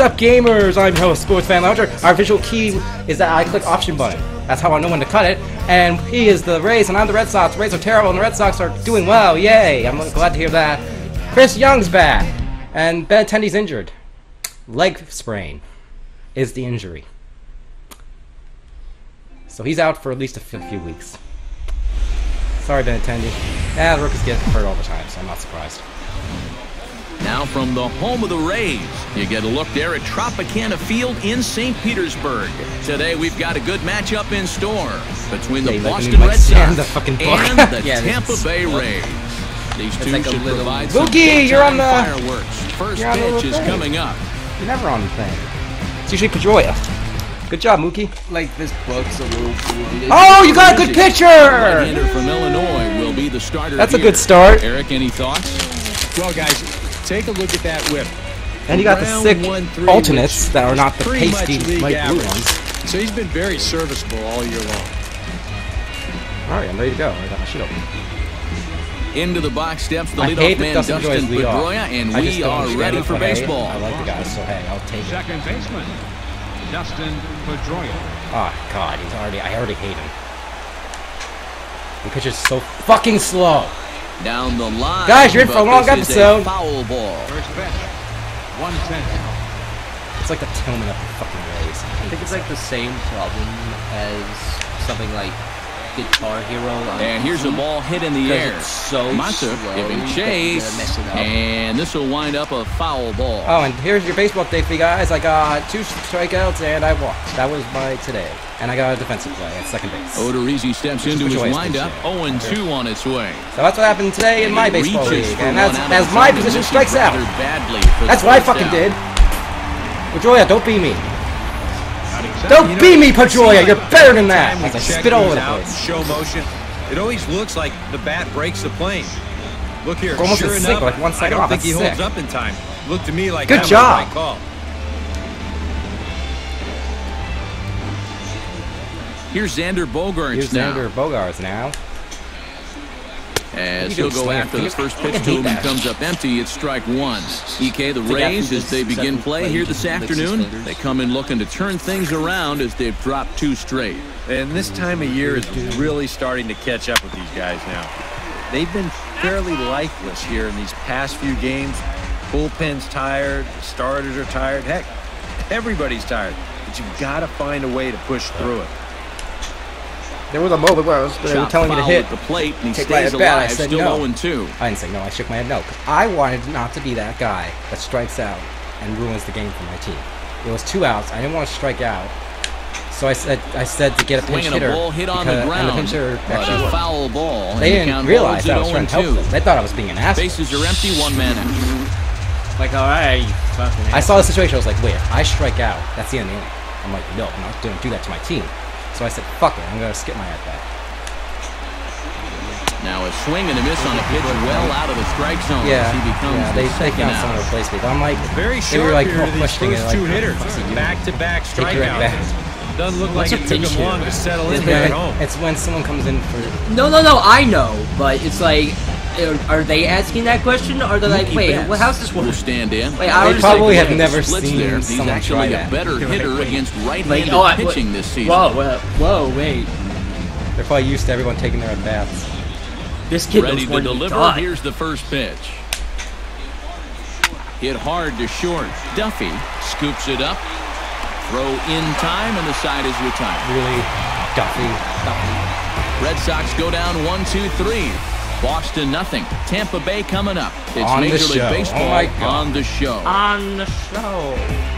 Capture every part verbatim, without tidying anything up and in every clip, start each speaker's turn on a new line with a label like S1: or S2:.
S1: up, gamers? I'm your host, Sports Fan Launcher. Our visual key is that I click option button. That's how I know when to cut it. And he is the Rays, and I'm the Red Sox. The Rays are terrible, and the Red Sox are doing well. Yay! I'm glad to hear that. Chris Young's back, and Benintendi's injured. Leg sprain is the injury. So he's out for at least a few weeks. Sorry, Benintendi. Yeah, the rookies get hurt all the time, so I'm not surprised.
S2: Now from the home of the Rays, you get a look there at Tropicana Field in Saint Petersburg. Today we've got a good matchup in store between the yeah, Boston Red Sox
S1: the fucking book.
S2: and the yeah, Tampa Bay
S1: well,
S2: Rays. These two
S1: like
S2: should provide some
S1: Mookie, you're on the
S2: fireworks. First pitch is coming up.
S1: You're never on the thing. It's usually Pedroia. Good job, Mookie.
S3: Like this book's a little cool.
S1: Oh, you got a good pitcher!
S2: Right-hander from Illinois will be the starter.
S1: That's
S2: here.
S1: a good start.
S2: Eric, any thoughts?
S4: Well, guys, take a look at that whip.
S1: And you got the sick one, three, alternates that are not the pasty light blue ones.
S4: So he's been very serviceable all year long.
S1: All right, I'm ready to go. I got my shit open.
S2: Into the box steps the leadoff man Dustin Pedroia, and we are ready for baseball.
S1: I like the guy, so hey, I'll take it.
S5: Second baseman, Dustin Pedroia.
S1: Oh God, he's already. I already hate him. He pitches so fucking slow.
S2: Down the line.
S1: Guys, you're in for a long episode.
S2: A foul ball.
S5: First pitch, one ten.
S1: It's like the Tillman of the fucking Rays.
S3: I think it's like the same problem as something like Guitar Hero.
S2: And here's a ball hit in the air.
S3: It's so
S2: Mata giving chase, and this will wind up a foul ball.
S1: Oh, and here's your baseball update for you guys. I got two strikeouts and I walked. That was my today. And I got a defensive play at second base.
S2: Odorizzi steps into his windup. oh and two on its way.
S1: So that's what happened today in my baseball league. And that's as my position strikes out. That's what I fucking did. Pedroia, don't be me. Don't you know, be me, Pedroia. You're better than that. As I spit all over the place.
S4: Show motion. It always looks like the bat breaks the plane. Look here.
S1: Almost
S4: sure
S1: a
S4: enough,
S1: sink, like one second
S4: I don't
S1: off.
S4: think he
S1: sick.
S4: holds up in time. Looked to me like
S1: good
S4: that
S1: job.
S4: Was the right call.
S2: Here's Xander Bogaerts
S1: Here's
S2: now.
S1: Xander Bogaerts now.
S2: As he'll go after the first pitch to him and comes up empty, it's strike one. E K, the Rays, as they begin play here this afternoon, they come in looking to turn things around as they've dropped two straight.
S4: And this time of year is really starting to catch up with these guys now. They've been fairly lifeless here in these past few games. Bullpen's tired, the starters are tired. Heck, everybody's tired. But you've got to find a way to push through it.
S1: There was a moment where I was, they were telling me to hit.
S2: The plate, and he
S1: take
S2: stays
S1: my at bat.
S2: alive,
S1: I said
S2: still
S1: no.
S2: oh and two.
S1: I didn't say no. I shook my head no. Because I wanted not to be that guy that strikes out and ruins the game for my team. It was two outs. I didn't want to strike out. So I said I said to get a pinch hitter.
S2: A ball hit on
S1: because,
S2: the ground,
S1: and the pinch hitter actually
S2: a foul ball.
S1: They didn't realize I was trying to help them. They thought I was being an asshole.
S2: Bases are empty, one man out.
S3: Like, all right, you fucking
S1: I saw the situation. I was like, wait, if I strike out, that's the end of the inning. I'm like, no, I'm not going to do that to my team. So I said, fuck it, I'm going to skip my at bat.
S2: Now a swing and a miss on a pitch well out of the strike zone.
S1: Yeah,
S2: as he becomes
S1: yeah they,
S2: the
S1: they found someone to replace me. But I'm like, very they were like oh, questioning it. Like,
S4: two hitters, back-to-back strikeouts. Doesn't look like it took them long to settle in there at home.
S1: It's when someone comes in for.
S3: No, no, no. I know, but it's like, are they asking that question? Or are they like, wait, well, how's this work?
S2: Will stand in.
S3: Wait, I
S1: they probably have never seen
S2: there.
S1: someone
S2: He's actually
S1: try
S2: a
S1: that.
S2: better hitter
S3: wait.
S2: against right-handed
S3: like, oh,
S2: pitching
S3: wait,
S2: this season.
S3: Whoa, whoa, whoa, wait.
S1: They're probably used to everyone taking their at bats.
S3: This kid
S2: ready to deliver.
S3: Die.
S2: Here's the first pitch. Hit hard to short. Duffy scoops it up. Throw in time, and the side is retired.
S1: Really, Duffy. Duffy.
S2: Red Sox go down one, two, three. Boston nothing. Tampa Bay coming up. It's
S1: on
S2: Major
S1: the
S2: League
S1: show.
S2: Baseball
S1: oh my God.
S2: on the show.
S3: On the show.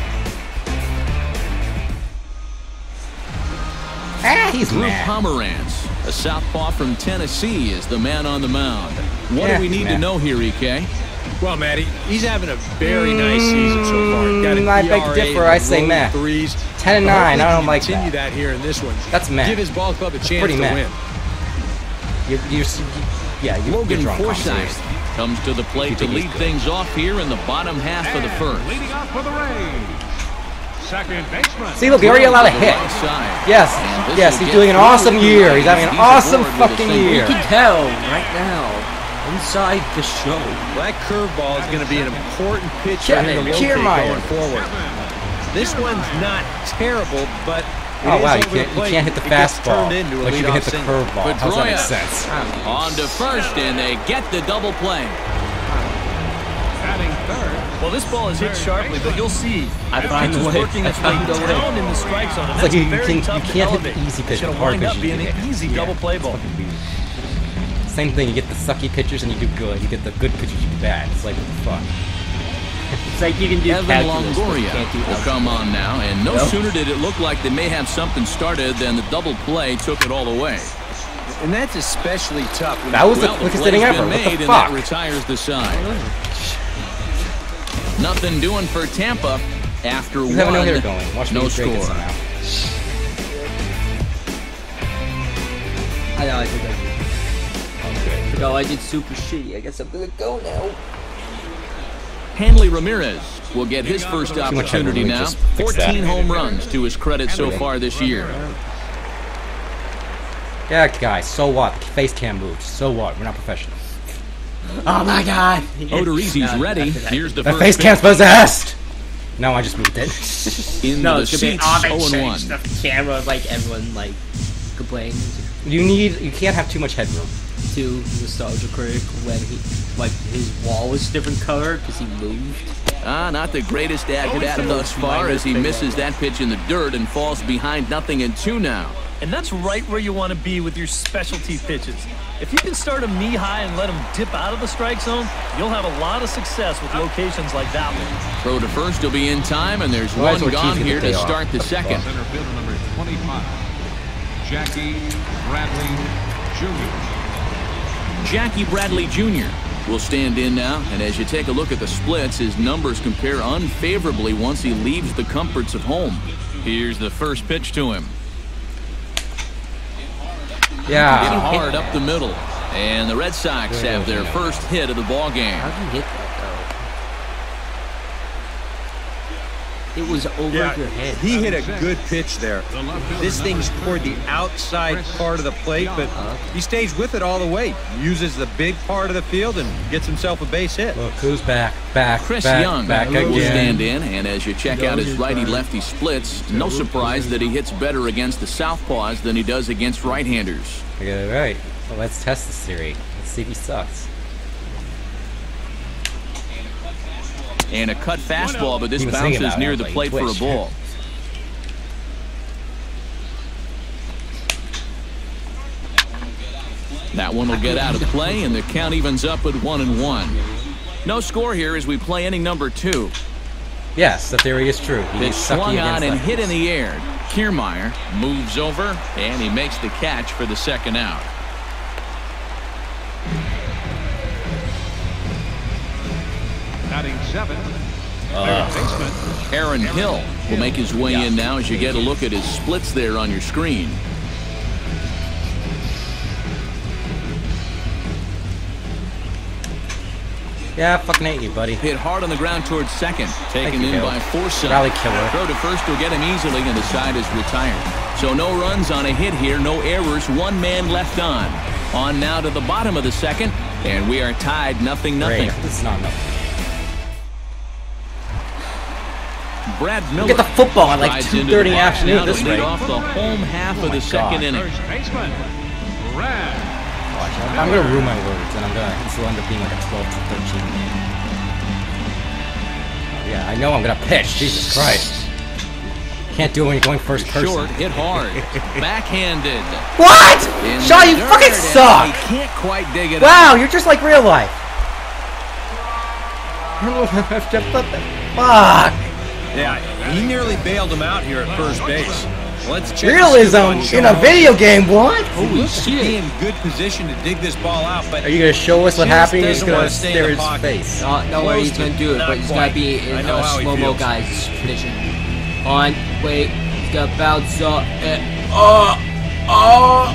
S1: Ah, he's
S2: Drew
S1: mad.
S2: Pomeranz, a southpaw from Tennessee, is the man on the mound. What
S1: yeah,
S2: do we need to know here, E K?
S4: Well, Matty, he's having a very nice season so far. Got an
S1: I beg to differ. I say meh.
S4: Threes.
S1: Ten and nine. I don't like
S4: continue
S1: that.
S4: that here in this one.
S1: That's meh.
S4: Give his ball club a chance
S1: pretty
S4: to
S1: meh.
S4: win.
S1: You, you, yeah, you,
S2: Logan
S1: you're drunk,
S2: Forsythe comes to the plate to lead things off here in the bottom half
S5: and
S2: of the first.
S5: Leading off for the Rays, second baseman.
S1: See, look, he already allowed a hit. Yes, yes, he's doing an awesome year. He's having an awesome fucking year.
S3: You can tell right now inside the show.
S4: Well, that curveball is going to be an important pitch
S1: Cheer,
S4: for him to locate
S1: Kiermaier.
S4: going forward. This one's not terrible, but
S1: oh wow, you can't, you can't hit the fastball, but you can hit the curveball. How does that make sense?
S2: On to first, and they get the double play.
S5: Batting third.
S6: Well, this ball is hit sharply, but you'll see
S3: I find
S6: it's
S3: the way.
S6: working its way down in the strike zone. And
S1: It's like
S6: that's
S1: you, you,
S6: very
S1: can, you
S6: tough to
S1: can't hit
S6: elevate.
S1: the easy pitch
S6: It's going
S1: with
S6: to
S1: hard
S6: wind up
S1: pitches.
S6: being
S1: you
S6: an
S1: can
S6: easy
S1: hit.
S6: double play
S1: it's
S6: ball.
S1: fucking weird. Same thing, you get the sucky pitchers and you do good. You get the good pitchers, you do bad. It's like, what the fuck?
S3: It's like you can do
S2: Evan
S3: calculus, but you
S2: Longoria
S3: can't do
S2: will
S3: algebra.
S2: come on now, and no
S3: Nope.
S2: sooner did it look like they may have something started than the double play took it all away.
S4: And that's especially tough. when
S1: That was the
S2: Well,
S1: quickest
S2: play's
S1: inning
S2: been
S1: ever. What
S2: made,
S1: the
S2: and that
S1: fuck?
S2: retires the side. Nothing doing for Tampa after
S1: You
S2: one.
S1: have a no hitter going. Watch me
S2: no
S1: break it
S2: score.
S1: somehow.
S3: I know, I did that.
S1: Okay.
S3: No, I did super shitty. I guess I'm gonna go now.
S2: Hanley Ramirez will get his first
S1: much
S2: opportunity
S1: headroom,
S2: now.
S1: just fix that.
S2: fourteen home runs to his credit so far this year.
S1: Yeah, guys, so what? The face cam moves. So what? We're not professionals.
S3: Oh my god!
S2: Odorizzi's ready. Here's the
S1: The
S2: first
S1: face
S2: pitch.
S1: cam's possessed! No, I just moved it.
S2: In
S3: No,
S2: the
S3: it's gonna be
S2: seats,
S3: oh, they
S2: oh and one.
S3: changed the camera, like everyone like complains.
S1: You need, you can't have too much headroom.
S3: To nostalgia critic when he like his wall was different color because he moved.
S2: Ah, not the greatest at bat thus far as he misses that pitch in the dirt and falls behind nothing in two now.
S6: And that's right where you want to be with your specialty pitches. If you can start them knee-high and let them dip out of the strike zone, you'll have a lot of success with locations like that one.
S2: Throw to first will be in time, and there's
S1: Why is
S2: one
S1: Ortiz
S2: gone
S1: gonna
S2: here
S1: pay
S2: to
S1: off?
S2: start the second.
S5: Center fielder number twenty-five, Jackie Bradley Junior
S2: Jackie Bradley Junior will stand in now, and as you take a look at the splits, his numbers compare unfavorably once he leaves the comforts of home. Here's the first pitch to him. Hit
S1: Yeah.
S2: hard up the middle, and the Red Sox have their first hit of the ball game.
S3: How did you hit that though? It was over
S4: Yeah,
S3: your head.
S4: he hit a good pitch there. This thing's toward the outside part of the plate, but he stays with it all the way. Uses the big part of the field and gets himself a base hit.
S1: Look, who's back? Back,
S2: Chris
S1: back,
S2: Young
S1: back
S2: will
S1: again.
S2: stand in, and as you check out his righty-lefty splits, no surprise that he hits better against the southpaws than he does against right-handers.
S1: I got it right. Well, let's test this theory. Let's see if he sucks.
S2: And a cut fastball, but this
S1: He was thinking
S2: bounces
S1: about it. I
S2: near
S1: was
S2: the
S1: like,
S2: plate for a
S1: twitch.
S2: ball. That one will get out of play, and the count evens up at one and one. No score here as we play inning number two.
S1: Yes, the theory is true. He
S2: They
S1: is sucky
S2: swung on
S1: against
S2: and
S1: lefties.
S2: hit in the air. Kiermaier moves over, and he makes the catch for the second out.
S5: Batting seven, third baseman,
S2: Aaron Hill will make his way in now as you get a look at his splits there on your screen.
S1: Yeah, I fucking hate you, buddy.
S2: Hit hard on the ground towards second. Taken
S1: you,
S2: in
S1: Hill.
S2: by Forsythe.
S1: Rally killer.
S2: Throw to first will get him easily, and the side is retired. So no runs on a hit here, no errors, one man left on. On now to the bottom of the second, and we are tied nothing nothing.
S1: Great. This is not enough.
S2: Brad Miller.
S1: Get the football at like
S2: rides
S1: two
S2: into
S1: thirty
S2: the
S1: in the
S2: box
S1: afternoon
S2: now to
S1: this
S2: lead
S1: rate.
S2: off the home half of
S1: my
S2: the second
S1: God.
S2: inning.
S5: first baseman, Brad.
S1: Watch, I'm I'm gonna ruin my words, and I'm gonna. This will end up being like a twelve to thirteen game. Yeah, I know I'm gonna pitch. Jesus Christ. Can't do it when you're going first person.
S2: Short, hit hard, backhanded.
S1: What?
S2: In
S1: Shaw,
S2: the
S1: you
S2: dirt,
S1: fucking
S2: and
S1: suck!
S2: He can't quite dig it
S1: Wow, you're just like real life. Fuck.
S4: Yeah, he nearly bailed him out here at first base. Let's check
S1: Realism in a video game, what?
S4: He looks to be in good position to dig this ball out, but
S1: Are you gonna show us what
S4: just
S1: happened? You're just
S4: doesn't
S1: gonna
S4: wanna stay in
S1: stare
S4: the
S1: his
S4: pocket.
S1: face.
S3: No, no way he's
S4: Close
S3: gonna do it,
S4: to-
S3: but
S4: not
S3: he's gotta
S4: quite.
S3: be
S4: I
S3: in
S4: know
S3: a
S4: how he
S3: slow-mo
S4: feels.
S3: guy's tradition. On, wait, he's gotta bounce up, and, oh, oh.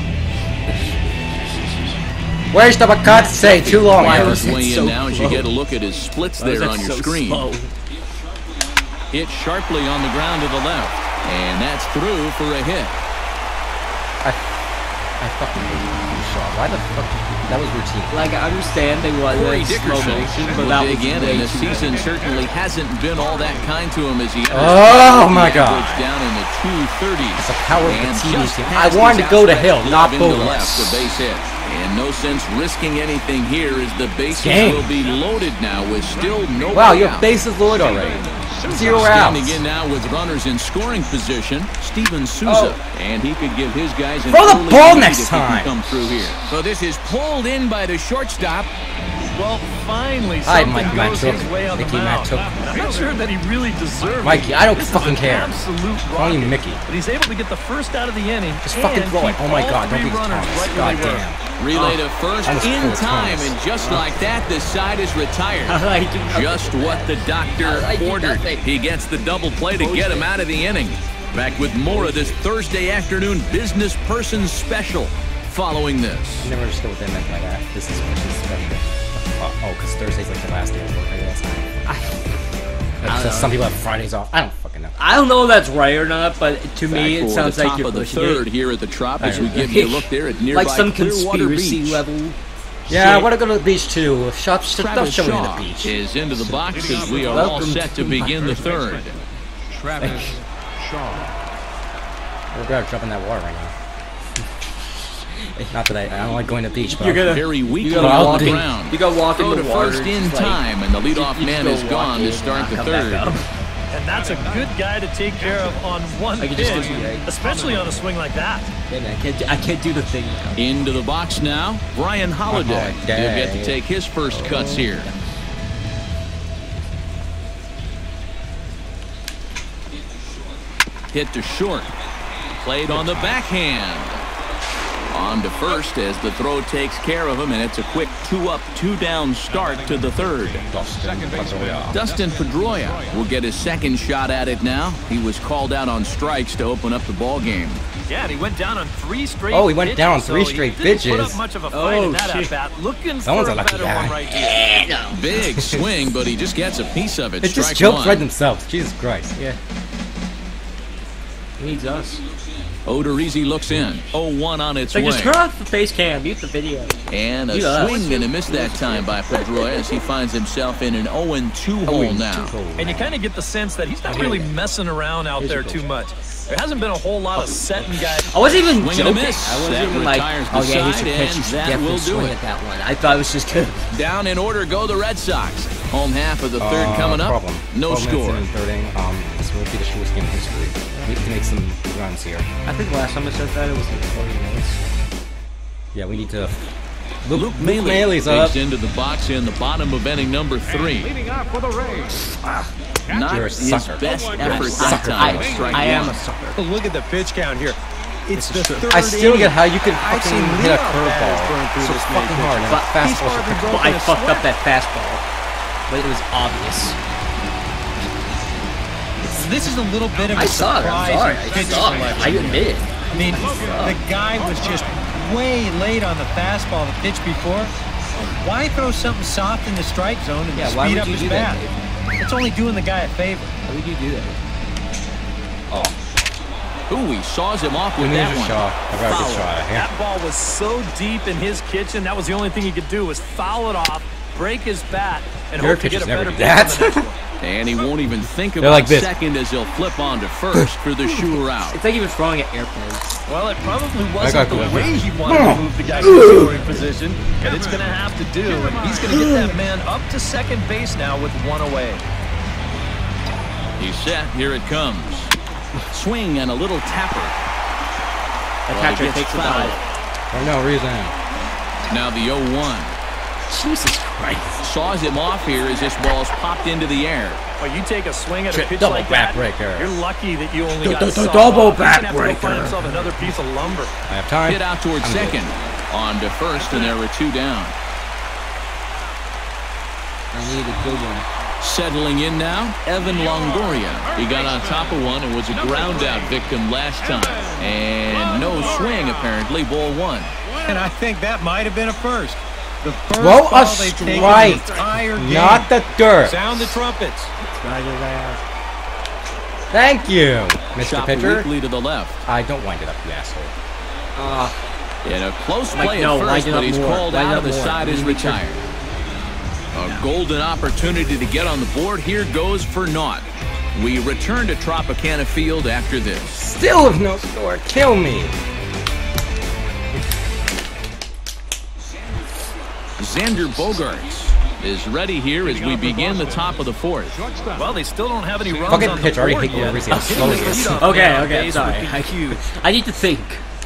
S1: Where's the cut? Say too long.
S3: Why
S1: Aaron.
S3: was
S2: His way in
S3: so
S2: now as you
S3: slow?
S2: get a look at his splits
S3: Why was
S2: there
S3: that
S2: on your
S3: so
S2: screen.
S3: slow?
S2: Hit sharply on the ground to the left, and that's through for a hit.
S1: I fucking hate you, Shaw. Why the fuck? That was routine.
S3: Like, I understand they want
S2: Corey
S3: that slow
S2: Dickerson
S3: motion, but
S2: will
S3: that
S2: dig
S3: was
S2: in,
S3: way
S2: and the
S3: too
S2: season
S3: bad.
S2: certainly hasn't been all that kind to him as he enters
S1: Oh my
S2: the
S1: God.
S2: average down in the two thirties.
S1: It's the power of the
S2: And
S1: T V
S2: just
S1: team.
S2: past
S1: I wanted
S2: his
S1: to go to
S2: outstretched
S1: Hill, not
S2: glove into
S1: Bowler.
S2: left, the base hit. And no sense risking anything here as the bases
S1: game.
S2: will be loaded now with still no
S1: Wow, your
S2: out.
S1: base is loaded already. Zero
S2: Standing
S1: outs.
S2: in now with runners in scoring position, Steven Souza, and he could give his guys an
S1: Throw the
S2: early
S1: ball
S2: lead
S1: next
S2: if he can
S1: time.
S2: come through here. So this is pulled in by the shortstop.
S6: Well, finally,
S1: Hi,
S6: something
S1: Mikey
S6: goes
S1: Matt
S6: his
S1: Took.
S6: way on the
S1: Mickey Matt
S6: mound.
S1: Took.
S6: I'm not sure that he really deserved
S1: Mikey,
S6: it.
S1: I don't
S6: This is
S1: fucking
S6: an
S1: care.
S6: Absolute
S1: Call you
S6: rocket.
S1: Mickey.
S6: But he's able to get the first out of the inning.
S1: Just fucking
S6: and
S1: throw it.
S6: keep
S1: Oh my
S6: all
S1: God, don't
S6: three
S1: be
S6: runners
S1: Thomas.
S6: right where
S1: God
S6: they were.
S1: damn.
S2: Relay to first
S1: Almost
S2: in
S1: pulled
S2: time,
S1: Thomas.
S2: and just like that, the side is retired.
S3: I like do nothing.
S2: Just what the doctor
S3: I do
S2: ordered.
S3: nothing.
S2: He gets the double play to get him out of the inning. Back with more of this Thursday afternoon business person special following this.
S1: I never understood what they meant by that. This is special. special. Uh, oh, because Thursday's like the last day of work, I guess.
S3: I,
S1: Like,
S3: don't
S1: so
S3: know.
S1: some people have Fridays off. I don't fucking know.
S3: I don't know if that's right or not, but to
S2: Back
S3: me it
S2: for
S3: sounds
S2: the
S3: like
S2: top
S3: you're
S2: of the
S3: pushing
S2: third
S3: it.
S2: here at the Trop as
S1: I
S2: we
S1: know.
S2: give you a look there at nearby
S3: Like some
S2: Clearwater
S3: conspiracy
S2: Beach.
S3: level.
S1: Yeah, I
S3: shit.
S1: want to go to the beach too. Shop, stop
S2: Travis
S1: showing me
S2: Shaw
S1: the beach.
S2: is into the box as we are all
S3: Welcome
S2: set to
S3: to
S2: begin
S3: my
S2: the third.
S5: Travis Shaw.
S1: We're gonna jump in that water right now. Not that I, I don't like going to the beach, but
S3: You're gonna-
S2: Very weakly
S3: gotta
S2: on
S1: walk
S2: the
S1: in-
S2: ground.
S3: you gotta walk in
S2: Throw
S3: the
S2: to
S3: water,
S2: first in
S3: just like-
S2: time, and the leadoff
S3: you
S2: man
S3: just
S2: is
S3: go walk
S2: gone
S3: in
S2: to start
S3: and
S2: the
S3: come back
S2: third.
S3: out.
S6: And that's a good guy to take care of on one
S3: I can
S6: pitch,
S3: just do that.
S6: especially on a swing like that.
S3: Yeah, man, I can't. Do, I can't do the thing now.
S2: Into the box now, Brian Holiday.
S1: Oh,
S2: He'll get to
S1: dang.
S2: take his first cuts here. Hit to short. Played on the backhand. On to first as the throw takes care of him, and it's a quick two-up, two-down start to the third.
S5: Second baseman.
S2: Dustin Pedroia will get his second shot at it now. He was called out on strikes to open up the ball game.
S6: Yeah, and he went down on three straight.
S1: Oh, he went
S6: pitches,
S1: down on
S6: so
S1: three
S6: he
S1: straight
S6: didn't Put
S1: pitches.
S6: up much of a fight
S3: Oh,
S6: in that
S3: shit.
S6: at bat. Looking
S1: Someone's
S6: for
S1: a
S6: a
S1: lucky
S6: better
S1: guy.
S6: one right here.
S2: Big swing, but he just gets a piece of it.
S1: It just
S2: Strike
S1: jokes
S2: one.
S1: right themselves. Jesus Christ.
S3: Yeah. He needs us.
S2: Odorizzi looks in. oh one on its
S3: Like,
S2: way.
S3: just turn off the face cam, mute the video.
S2: And a
S3: You us.
S2: swing and a miss that time by Pedroia as he finds himself in an oh and two hole now.
S6: And you kind of get the sense that he's not really messing around out there too much. There hasn't been a whole lot of setting guys.
S3: I wasn't even
S2: Swing and a
S3: joking.
S2: miss.
S3: I wasn't
S2: That
S3: even like,
S2: retires the
S3: oh yeah, he's
S2: side,
S3: your pitch. You
S2: and
S3: should
S2: that
S3: definitely
S2: will do
S3: swing
S2: it.
S3: at that one. I thought it was just good.
S2: Down in order go the Red Sox. Home half of the third
S1: Uh,
S2: coming up.
S1: problem.
S2: No
S1: twelve minutes
S2: score.
S1: in and third inning. Um, this will be the shortest game in history. We need to make some runs here.
S3: I think last time I said that it was like forty minutes.
S1: Yeah, we need to.
S2: Luke,
S1: Luke
S2: Maile
S1: Maile's
S2: digs
S1: up.
S2: into the box in the bottom of inning number three.
S5: Leading off for the Rays.
S2: Not
S1: You're a
S2: his
S1: sucker.
S2: best
S5: You're a
S2: effort that
S1: sucker.
S2: time.
S3: I,
S2: Strike
S3: I am
S2: one.
S3: a sucker.
S4: But look at the pitch count here. It's the third
S1: I still
S4: inning.
S1: get how you can
S4: I've
S1: fucking
S4: seen
S1: hit a
S4: leadoff batters burn
S1: curveball
S4: through
S1: so
S4: this
S1: fucking
S4: many
S1: hard and
S3: But
S1: a
S4: He's
S1: fastball.
S4: hardly
S1: so-
S4: broken
S3: Well, I
S4: a
S3: fucked up
S4: sweat.
S3: that fastball, but it was obvious.
S4: This is a little bit of a
S3: I saw it. I'm
S4: surprise
S3: sorry.
S4: in
S3: I
S4: pitch
S3: saw it.
S4: selection
S3: I
S4: here.
S3: admit it.
S4: I mean, the guy was just way late on the fastball the pitch before. Why throw something soft in the strike zone and
S3: Yeah, why
S4: speed
S3: would
S4: up
S3: you
S4: his
S3: do that,
S4: bat? It's only doing the guy a favor.
S3: Why would you do that?
S2: Ooh, he saws him off with
S1: We need
S2: that
S1: a
S2: one.
S1: shot. I got a good
S2: Foul.
S1: shot. Yeah.
S6: That ball was so deep in his kitchen. That was the only thing he could do was foul it off, break his bat, and
S1: Your
S6: hope to get a
S1: pitchers never
S6: better
S1: do
S6: pitch on
S1: that.
S6: the next one.
S2: And he won't even think
S1: They're
S2: about
S1: like this.
S2: second as he'll flip on to first for the shooter out.
S3: It's like he was throwing at airplanes.
S6: Well, it probably
S1: got
S6: wasn't the
S1: good.
S6: way he wanted to move the guy to the scoring position, but it's going to have to do, and he's going to get that man up to second base now with one away.
S2: He's set. Here it comes. Swing and a little tapper.
S3: The
S2: Well,
S3: catcher
S2: he gets
S3: takes a
S2: fouled.
S3: dive.
S1: For no reason.
S2: Now the oh one.
S3: Jesus Christ.
S2: Saws him off here as this ball's popped into the air.
S6: Well, you take a swing at a
S1: Tri-
S6: pitch
S1: double
S6: like
S1: bat
S6: that,
S1: breaker.
S6: you're lucky that you only
S1: Du-
S6: got
S1: du-
S6: a
S1: du-
S6: soft
S1: double
S6: ball. He's
S1: bat
S6: gonna have to go
S1: breaker.
S6: find himself another piece of lumber.
S1: I have time.
S2: Hit out towards
S1: I'm
S2: second.
S1: good.
S2: On to first, and there were two down.
S3: I need a good one.
S2: Settling in now, Evan Longoria. He got on top of one and was a ground out victim last time. And no swing, apparently, ball one.
S4: And I think that might have been a first. The first
S1: Throw a
S4: ball they've taken the
S1: strike,
S4: entire game.
S1: not the dirt.
S4: Sound the trumpets.
S1: Thank you, Mister
S2: Shot
S1: Pitcher.
S2: weakly to the left.
S1: I don't wind it up, you asshole.
S3: Uh,
S2: In a close
S3: Like,
S2: play
S3: no,
S2: at
S3: light
S2: first,
S3: it
S2: but
S3: up
S2: he's
S3: more.
S2: called
S3: Light it
S2: out
S3: up
S2: of the
S3: more.
S2: side is
S3: You need to-
S2: retired. A golden opportunity to get on the board here goes for naught. We return to Tropicana Field after this.
S1: Still with no score. Kill me.
S2: Xander Bogaerts is ready here as we begin the top of the fourth.
S6: Well, they still don't have any runs
S1: Fucking
S6: on the
S1: pitch. I already
S6: board
S1: hate you
S6: yet.
S1: every single
S6: Hitting
S1: slow
S6: this
S1: is.
S6: leadoff
S3: Okay,
S6: man on
S3: okay,
S6: base
S3: sorry.
S6: would be
S3: I-
S6: huge.
S3: I need to think.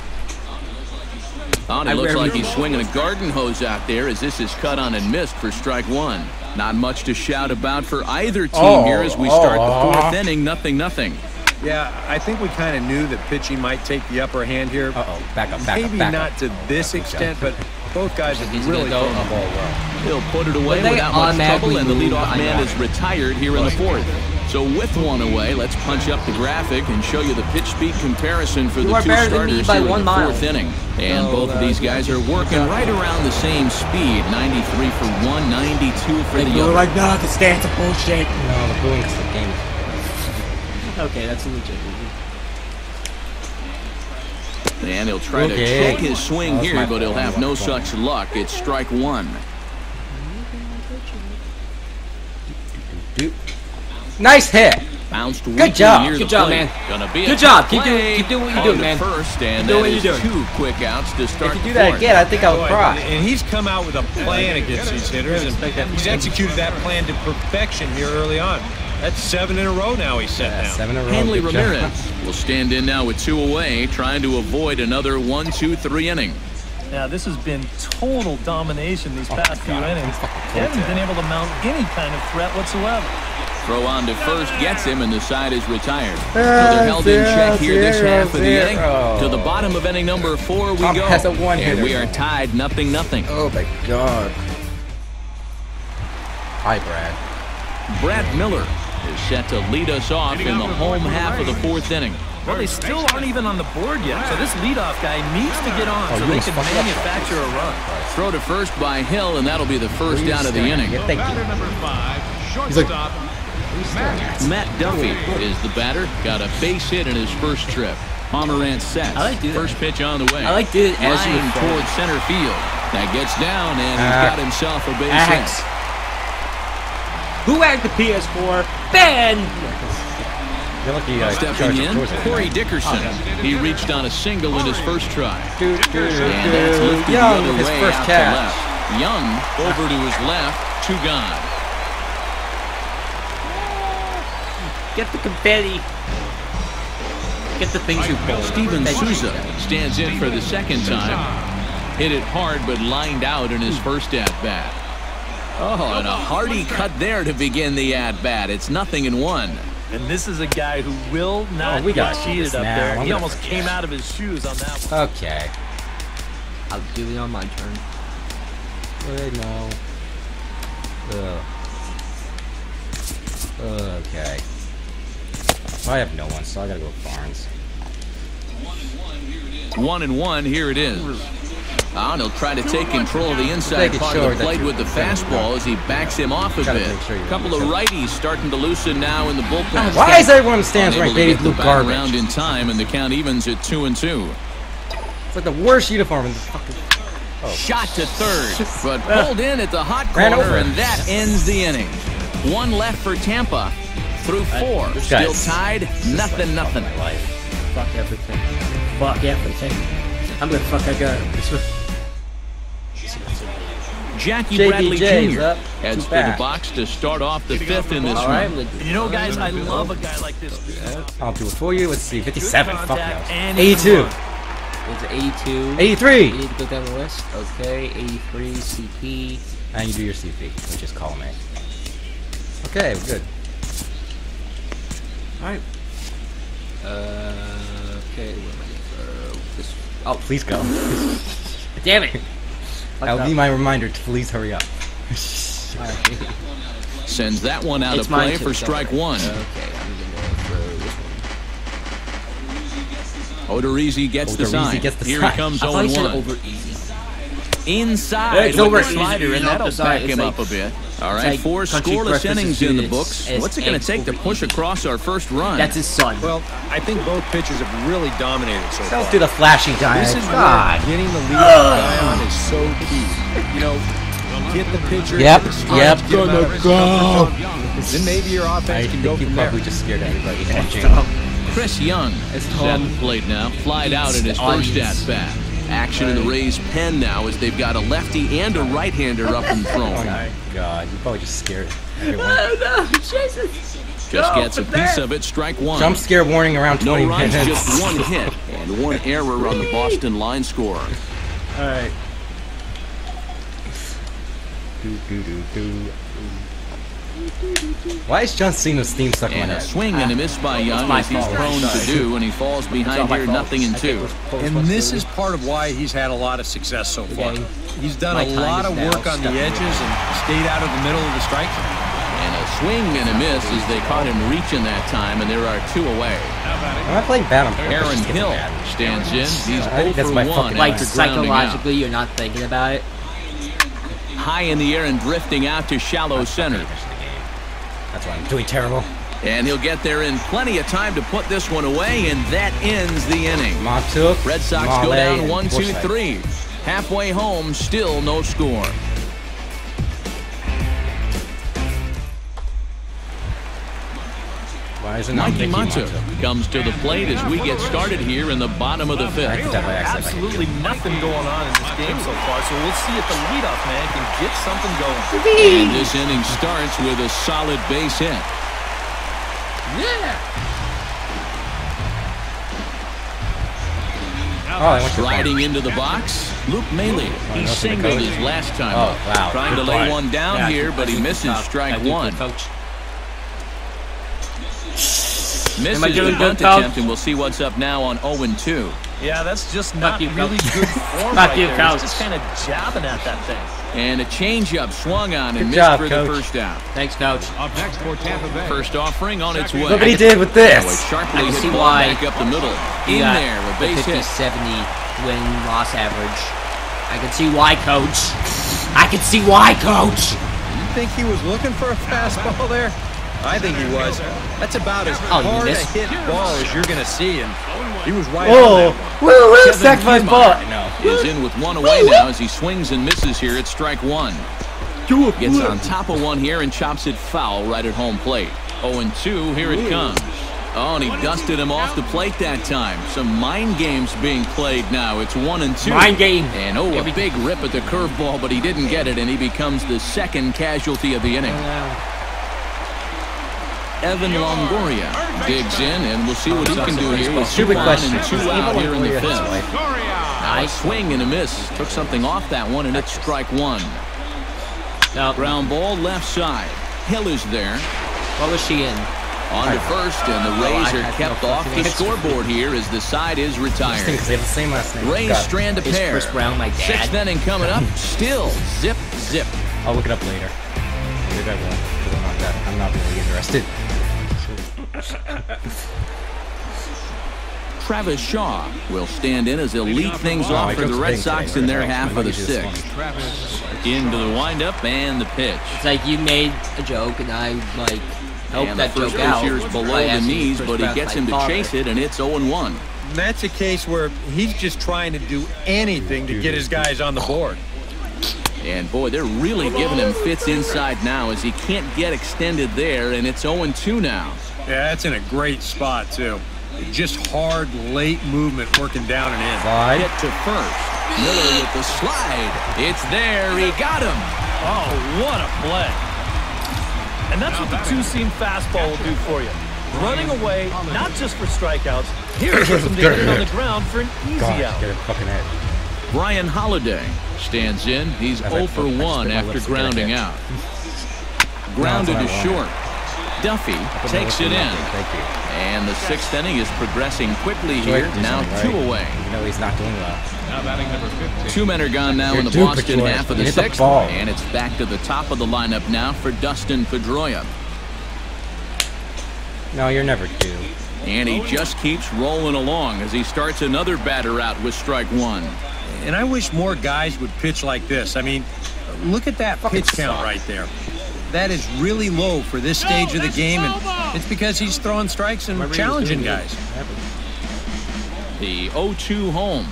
S2: Oh, and
S3: I
S2: it looks
S3: rarely-
S2: like he's swinging a garden hose out there as this is cut on and missed for strike one. Not much to shout about for either team
S1: Oh,
S2: here as we start
S1: oh.
S2: the fourth inning, nothing, nothing.
S4: Yeah, I think we kind of knew that pitching might take the upper hand here.
S1: Uh-oh. Back up, back up,
S4: Maybe
S1: back
S4: not
S1: up.
S4: to this extent, but both guys have
S3: He's
S4: really
S3: gonna go
S4: thrown the ball well.
S2: He'll put it away
S3: But they
S2: without much
S3: automatically
S2: trouble, and the
S3: move
S2: leadoff
S3: behind
S2: man
S3: that.
S2: is retired here in the fourth. So with one away, let's punch up the graphic and show you the pitch speed comparison for
S3: You
S2: the
S3: are
S2: two
S3: better than me
S2: starters
S3: by
S2: here in
S3: one
S2: the
S3: mile.
S2: fourth inning. And
S3: So,
S2: both of
S3: uh,
S2: these guys are working right around the same speed, ninety-three for one, ninety-two for the other.
S3: like, no, the stance of bullshit.
S1: No, the booing's the game.
S3: Okay, that's legit.
S2: And he'll try to
S1: Okay.
S2: choke his swing
S1: Oh, that's
S2: here,
S1: my
S2: but he'll
S1: fault.
S2: have no such luck. It's strike one.
S1: Dude. Nice hit.
S2: Bounced
S1: Good
S2: weakly
S1: job.
S2: near
S3: Good
S2: the
S3: job,
S2: plate.
S3: man.
S2: Gonna be a
S3: Good job.
S2: tough
S3: Keep doing-
S2: play.
S3: keep doing what you're
S2: On
S3: doing,
S2: to
S3: man.
S2: First, and
S3: Keep doing
S2: that
S3: what
S2: is
S3: you're doing.
S2: two quick outs to start
S1: If you
S2: the
S1: do that
S2: fourth.
S1: again, I think I would
S4: Boy,
S1: cry.
S4: And he's come out with a plan against these hitters, and he's executed that plan to perfection here early on. That's seven in a row now he's set
S1: Yeah,
S4: down.
S1: seven in a row.
S2: Hanley
S1: Good job.
S2: Ramirez will stand in now with two away, trying to avoid another one, two, three inning.
S6: Yeah, this has been total domination these
S1: Oh,
S6: past few
S1: God.
S6: innings. They haven't been able to mount any kind of threat whatsoever.
S2: Throw on to first gets him, and the side is retired. So they're held in check here this
S1: zero,
S2: half of the inning.
S1: zero.
S2: To the bottom of inning number four we
S1: I'm
S2: go.
S1: past a one-hitter.
S2: And we are tied nothing nothing.
S1: Oh my god. Hi, Brad.
S2: Brad Miller is set to lead us off in the home half of the fourth inning.
S6: Well, they still aren't even on the board yet, so this leadoff guy needs to get on
S1: Oh,
S6: so
S1: you
S6: they
S1: almost
S6: can
S1: fucked up.
S6: manufacture a run.
S2: Throw to first by Hill, and that'll be the first out of the inning.
S1: Yeah, thank
S5: Batter
S1: you.
S5: number five,
S1: He's like-
S5: shortstop.
S2: Matt Duffy is the batter. Got a base hit in his first trip. Pomerantz sets.
S3: I like doing that.
S2: First pitch on the way.
S3: I like doing it as you
S2: Line
S3: were
S2: towards center field. That gets down, and he's
S1: Ah.
S2: got himself a base
S3: Axe.
S2: hit.
S3: Who hacked the P S four? Ben!
S1: You're lucky I
S2: Stepping
S1: charged
S2: in,
S1: yours.
S2: Corey Dickerson. He reached on a single in his first try.
S1: Dude, dude,
S2: And that's
S1: dude.
S2: lifted the
S1: Young
S2: other
S1: with his
S2: way
S1: first
S2: out
S1: catch.
S2: to left. Young over to his left, two gone.
S3: Get the confetti. Get the things you pulled.
S2: Steven
S3: Thank you.
S2: Souza stands in for the second time. Hit it hard, but lined out in his first at-bat. Oh, and a hearty cut there to begin the at-bat. It's nothing in one.
S6: And this is a guy who will not
S1: Oh, we
S6: get
S1: got
S6: cheated
S1: this
S6: up
S1: now.
S6: there.
S1: I'm
S6: He
S1: gonna
S6: almost
S1: forget.
S6: came out of his shoes on that one.
S1: Okay.
S3: I'll do it on my turn.
S1: Wait, no. Ugh. Okay. I have no one, so I gotta go with Barnes.
S2: One and one, here it is. Ah, and he'll try to take control of the inside
S1: Making
S2: part
S1: sure
S2: of the
S1: that
S2: plate
S1: you're-
S2: with the fastball as he backs him off a
S1: Gotta
S2: bit.
S1: make sure you're-
S2: Couple of righties starting to loosen now in the bullpen.
S1: Why is everyone stands
S2: Unable
S1: wearing
S2: to
S1: baby
S2: get the
S1: blue
S2: bat
S1: garbage?
S2: around in time, and the count evens at two and two.
S1: It's like the worst uniform in the fucking...
S2: Shot to third, but pulled in at the hot
S1: Ran
S2: corner,
S1: over.
S2: and that ends the inning. One left for Tampa through four.
S1: This
S2: Still
S1: guy's-
S2: tied, nothing, nothing.
S1: My life.
S3: Fuck everything. Fuck everything. I'm gonna fuck I got
S2: Jackie
S1: J B
S2: Bradley
S1: J is
S2: Junior
S1: up,
S2: heads
S1: two
S2: for the
S1: back.
S2: box to start off the fifth in this
S3: All right,
S2: one.
S6: And you know, guys, I love a guy like this.
S1: I'll do it for you. Let's see. fifty-seven. Fuck
S6: contact
S1: no.
S6: and
S1: eighty-two.
S3: It's eighty-two.
S1: eighty-three.
S3: You need to go down the list. Okay, eighty-three, C P.
S1: And you do your C P, which is column A. Okay, we're good.
S3: Alright. Uh, okay, where am I going for this?
S1: Oh, please go.
S3: Damn it!
S1: That'll be my reminder to please hurry up.
S3: Alright.
S2: Sends that one out
S3: It's
S2: of
S3: mine
S2: play
S3: too,
S2: for
S3: so-
S2: strike one.
S3: Okay, I'm gonna throw this one.
S2: Odorizzi gets the
S1: Odorizzi
S2: sign.
S1: gets the
S2: Here
S1: sign.
S2: he comes
S3: I
S2: oh
S3: thought
S2: and
S3: you said
S2: one.
S3: over easy.
S2: inside
S3: Hey, it's
S2: with
S3: over.
S2: the slider, and that'll
S3: It's like-
S2: back him
S3: it's
S2: up a
S3: like-
S2: bit. All
S3: it's
S2: right,
S3: like
S2: four
S3: country
S2: scoreless
S3: breakfast
S2: innings in the
S3: is-
S2: books.
S3: is
S2: What's it going to
S3: eggs
S2: take to
S3: over
S2: push
S3: easy.
S2: across our first run?
S3: That's his son.
S4: Well, I think both pitchers have really dominated so far.
S1: Don't do the flashy guy.
S4: This is
S1: God.
S4: where getting the lead guy on is so key. You know, get the pitcher.
S1: Yep,
S4: get the strike,
S1: yep.
S4: get him out of his comfort zone. Then maybe your
S1: I
S4: offense can
S1: think
S4: go
S1: you
S4: from there.
S1: probably just scared everybody watching.
S2: Chris Young
S3: It's
S2: is
S3: Tom.
S2: at the plate now. Flied out in his first
S3: audience.
S2: at-bat. Action in the Rays' pen now as they've got a lefty and a right-hander up and
S1: Oh
S2: throwing.
S1: my God, you probably just scared everyone.
S3: Oh no, Jesus.
S2: Just
S3: No,
S2: gets a
S3: but
S2: piece
S3: there.
S2: of it, strike one.
S1: Jump scare warning around
S2: No
S1: twenty
S2: runs,
S1: minutes.
S2: just one hit and one error on the Boston line score.
S1: All right. Do, do, do, do. Why is John Cena's theme stuck in my
S2: And a
S1: head?
S2: swing and a miss by Young
S3: my
S2: as he's
S3: fault.
S2: prone to
S1: Sorry.
S2: do, and he falls behind
S3: my
S2: here,
S3: fault.
S2: nothing in
S3: I think
S2: two.
S3: it was
S4: And this is part of why he's had a lot of success so far.
S3: Okay.
S4: He's done
S3: My
S4: a
S3: time
S4: lot
S3: is
S4: of
S3: now.
S4: work on the
S3: Step
S4: edges and stayed out of the middle of the strike zone.
S2: And a swing and a miss as they caught him reaching that time, and there are two away.
S1: Am I playing bad on purpose?
S2: Aaron
S1: Just get
S2: Hill
S1: bad.
S2: stands in. He's
S1: I think
S2: zero
S1: that's
S2: for
S1: my
S2: one
S1: fucking
S3: Like
S2: after grounding out.
S3: psychologically, you're not thinking about it.
S2: High in the air and drifting out to shallow center.
S1: That's why I'm doing terrible.
S2: And he'll get there in plenty of time to put this one away, and that ends the inning.
S1: Montook,
S2: Red Sox
S1: Male,
S2: go down
S1: and
S2: one, two,
S1: Forsythe.
S2: three. Halfway home, still no score.
S1: Why is it not
S2: Mikey
S1: Mickey
S2: Montouk
S1: Montouk?
S2: comes to the plate as we get started here in the bottom of the
S1: I
S2: fifth.
S1: did that by accident.
S6: Absolutely nothing going on in this game so far, so we'll see if the leadoff man can get something going.
S2: And this inning starts with a solid base hit.
S3: Yeah.
S1: Oh, I went to
S2: Riding into the box, Luke Maley. He
S1: no,
S2: singled
S1: coach.
S2: his last time
S1: Oh,
S2: up.
S1: wow.
S2: Trying to
S1: Good
S2: lay
S1: play.
S2: one down
S3: Yeah,
S2: here,
S3: I
S2: but he
S3: do
S2: misses
S3: good,
S2: strike
S3: I do good,
S2: one.
S3: Coach.
S2: Misses
S3: Am I
S2: the
S3: doing
S2: bunt
S3: good, Coach?
S2: attempt, and we'll see what's up now on oh and two.
S6: Yeah, that's just not
S3: you,
S6: really
S3: Coach.
S6: good form
S3: Fuck
S6: right
S3: you,
S6: there.
S3: Coach.
S6: He's just kind of jabbing at that thing.
S2: And a changeup swung on and
S1: Good
S2: missed
S1: job,
S2: for
S1: Coach.
S2: the first out.
S3: Thanks, Coach.
S5: Up next for Tampa Bay.
S2: First offering on its way.
S1: Look what he did with
S2: Now a
S1: this.
S2: sharply
S3: I can
S2: hit
S3: see
S2: ball
S3: why
S2: back up the middle.
S3: You
S2: In
S3: got
S2: there, a
S3: the
S2: base
S3: fifty
S2: hit.
S3: seventy win-loss average. I can see why, Coach. I can see why, Coach.
S4: You think he was looking for a fastball there? I think he was. That's about as
S3: Oh, you
S4: hard a
S3: missed.
S4: hit ball as you're going to see, and he was right
S1: Oh,
S4: on that one.
S1: woo woo,
S2: Kevin
S1: sacrifice ball.
S2: Kiermaier is in with one away now as he swings and misses here at strike one. Gets on top of one here and chops it foul right at home plate. oh and two, here it comes. Oh, and he dusted him off the plate that time. Some mind games being played now. It's one and two.
S3: Mind game.
S2: And oh, a
S3: Every-
S2: big rip at the curveball, but he didn't get it, and he becomes the second casualty of the inning. Evan Longoria digs in, and we'll see what he can do here with two
S1: Stupid
S2: on
S1: question.
S2: and two out here in the
S1: Longoria his
S2: fifth.
S1: wife.
S2: Now a swing and a miss. Took something off that one, and it's strike one.
S3: No,
S2: Ground ball left side. Hill is there.
S3: what was she in?
S2: On to first, and the
S3: Oh, I
S2: Rays are
S3: have
S2: kept
S3: no
S2: off
S3: fucking
S2: the
S3: answer.
S2: scoreboard here as the side is
S1: Interesting,
S2: retired.
S1: because they have the same last name.
S2: Rays
S1: God.
S2: strand a
S3: Is
S2: pair.
S3: Chris Brown my dad?
S2: Sixth inning coming up. Still zip, zip.
S1: I'll look it up later. Maybe I will, because I'm not that. I'm not really interested.
S2: Travis Shaw will stand in as he'll lead things
S1: Oh,
S2: off
S1: I
S2: for the
S1: joked
S2: Red
S1: big
S2: Sox
S1: today.
S2: in their
S1: I
S2: half
S1: thought
S2: of the
S1: you did this
S2: sixth.
S5: Travis.
S2: Into the windup and the pitch.
S3: It's like you made a joke and I like helped
S2: And the
S3: that
S2: first
S3: joke out.
S2: pitch here is
S3: by
S2: below the
S3: asking
S2: knees,
S3: Chris
S2: but he
S3: Brown's
S2: gets
S3: my
S2: him to
S3: father.
S2: chase it, and it's oh and one.
S4: And that's a case where he's just trying to do anything to get his guys on the board.
S2: And boy, they're really giving him fits inside now as he can't get extended there, and it's oh and two now.
S4: Yeah, that's in a great spot, too. Just hard, late movement working down and in.
S1: Slide.
S2: Hit to first. Miller with the slide. It's there. He got him.
S6: Oh, what a play. And that's what the two-seam fastball will do for you. Running away, not just for strikeouts. Here it puts him to get it on the ground for an easy
S1: God,
S6: out.
S1: get a fucking head.
S2: Brian Holiday stands in. He's
S1: As I
S2: oh for
S1: put- I
S2: one
S1: spit my
S2: after
S1: lips to get a
S2: grounding
S1: hit.
S2: out. Grounded
S1: No,
S2: to
S1: it's not
S2: short. Duffy
S1: Put my
S2: takes
S1: lips
S2: it in.
S1: nothing, Thank you.
S2: And the sixth inning is progressing quickly
S1: Joy
S2: here.
S1: to do
S2: Now
S1: something
S2: two
S1: right,
S2: away.
S1: Even though he's not doing well.
S5: Now batting number fifteen.
S2: Two men are gone now
S1: You're
S2: in the
S1: due,
S2: Boston
S1: Pedroia.
S2: half of
S1: You
S2: the
S1: hit the
S2: sixth.
S1: ball.
S2: And it's back to the top of the lineup now for Dustin Pedroia.
S1: No, you're never due.
S2: And he just keeps rolling along as he starts another batter out with strike one.
S4: And I wish more guys would pitch like this. I mean, look at that pitch count right there. That is really low for this stage of the game, and it's because he's throwing strikes and challenging guys.
S2: The oh two home.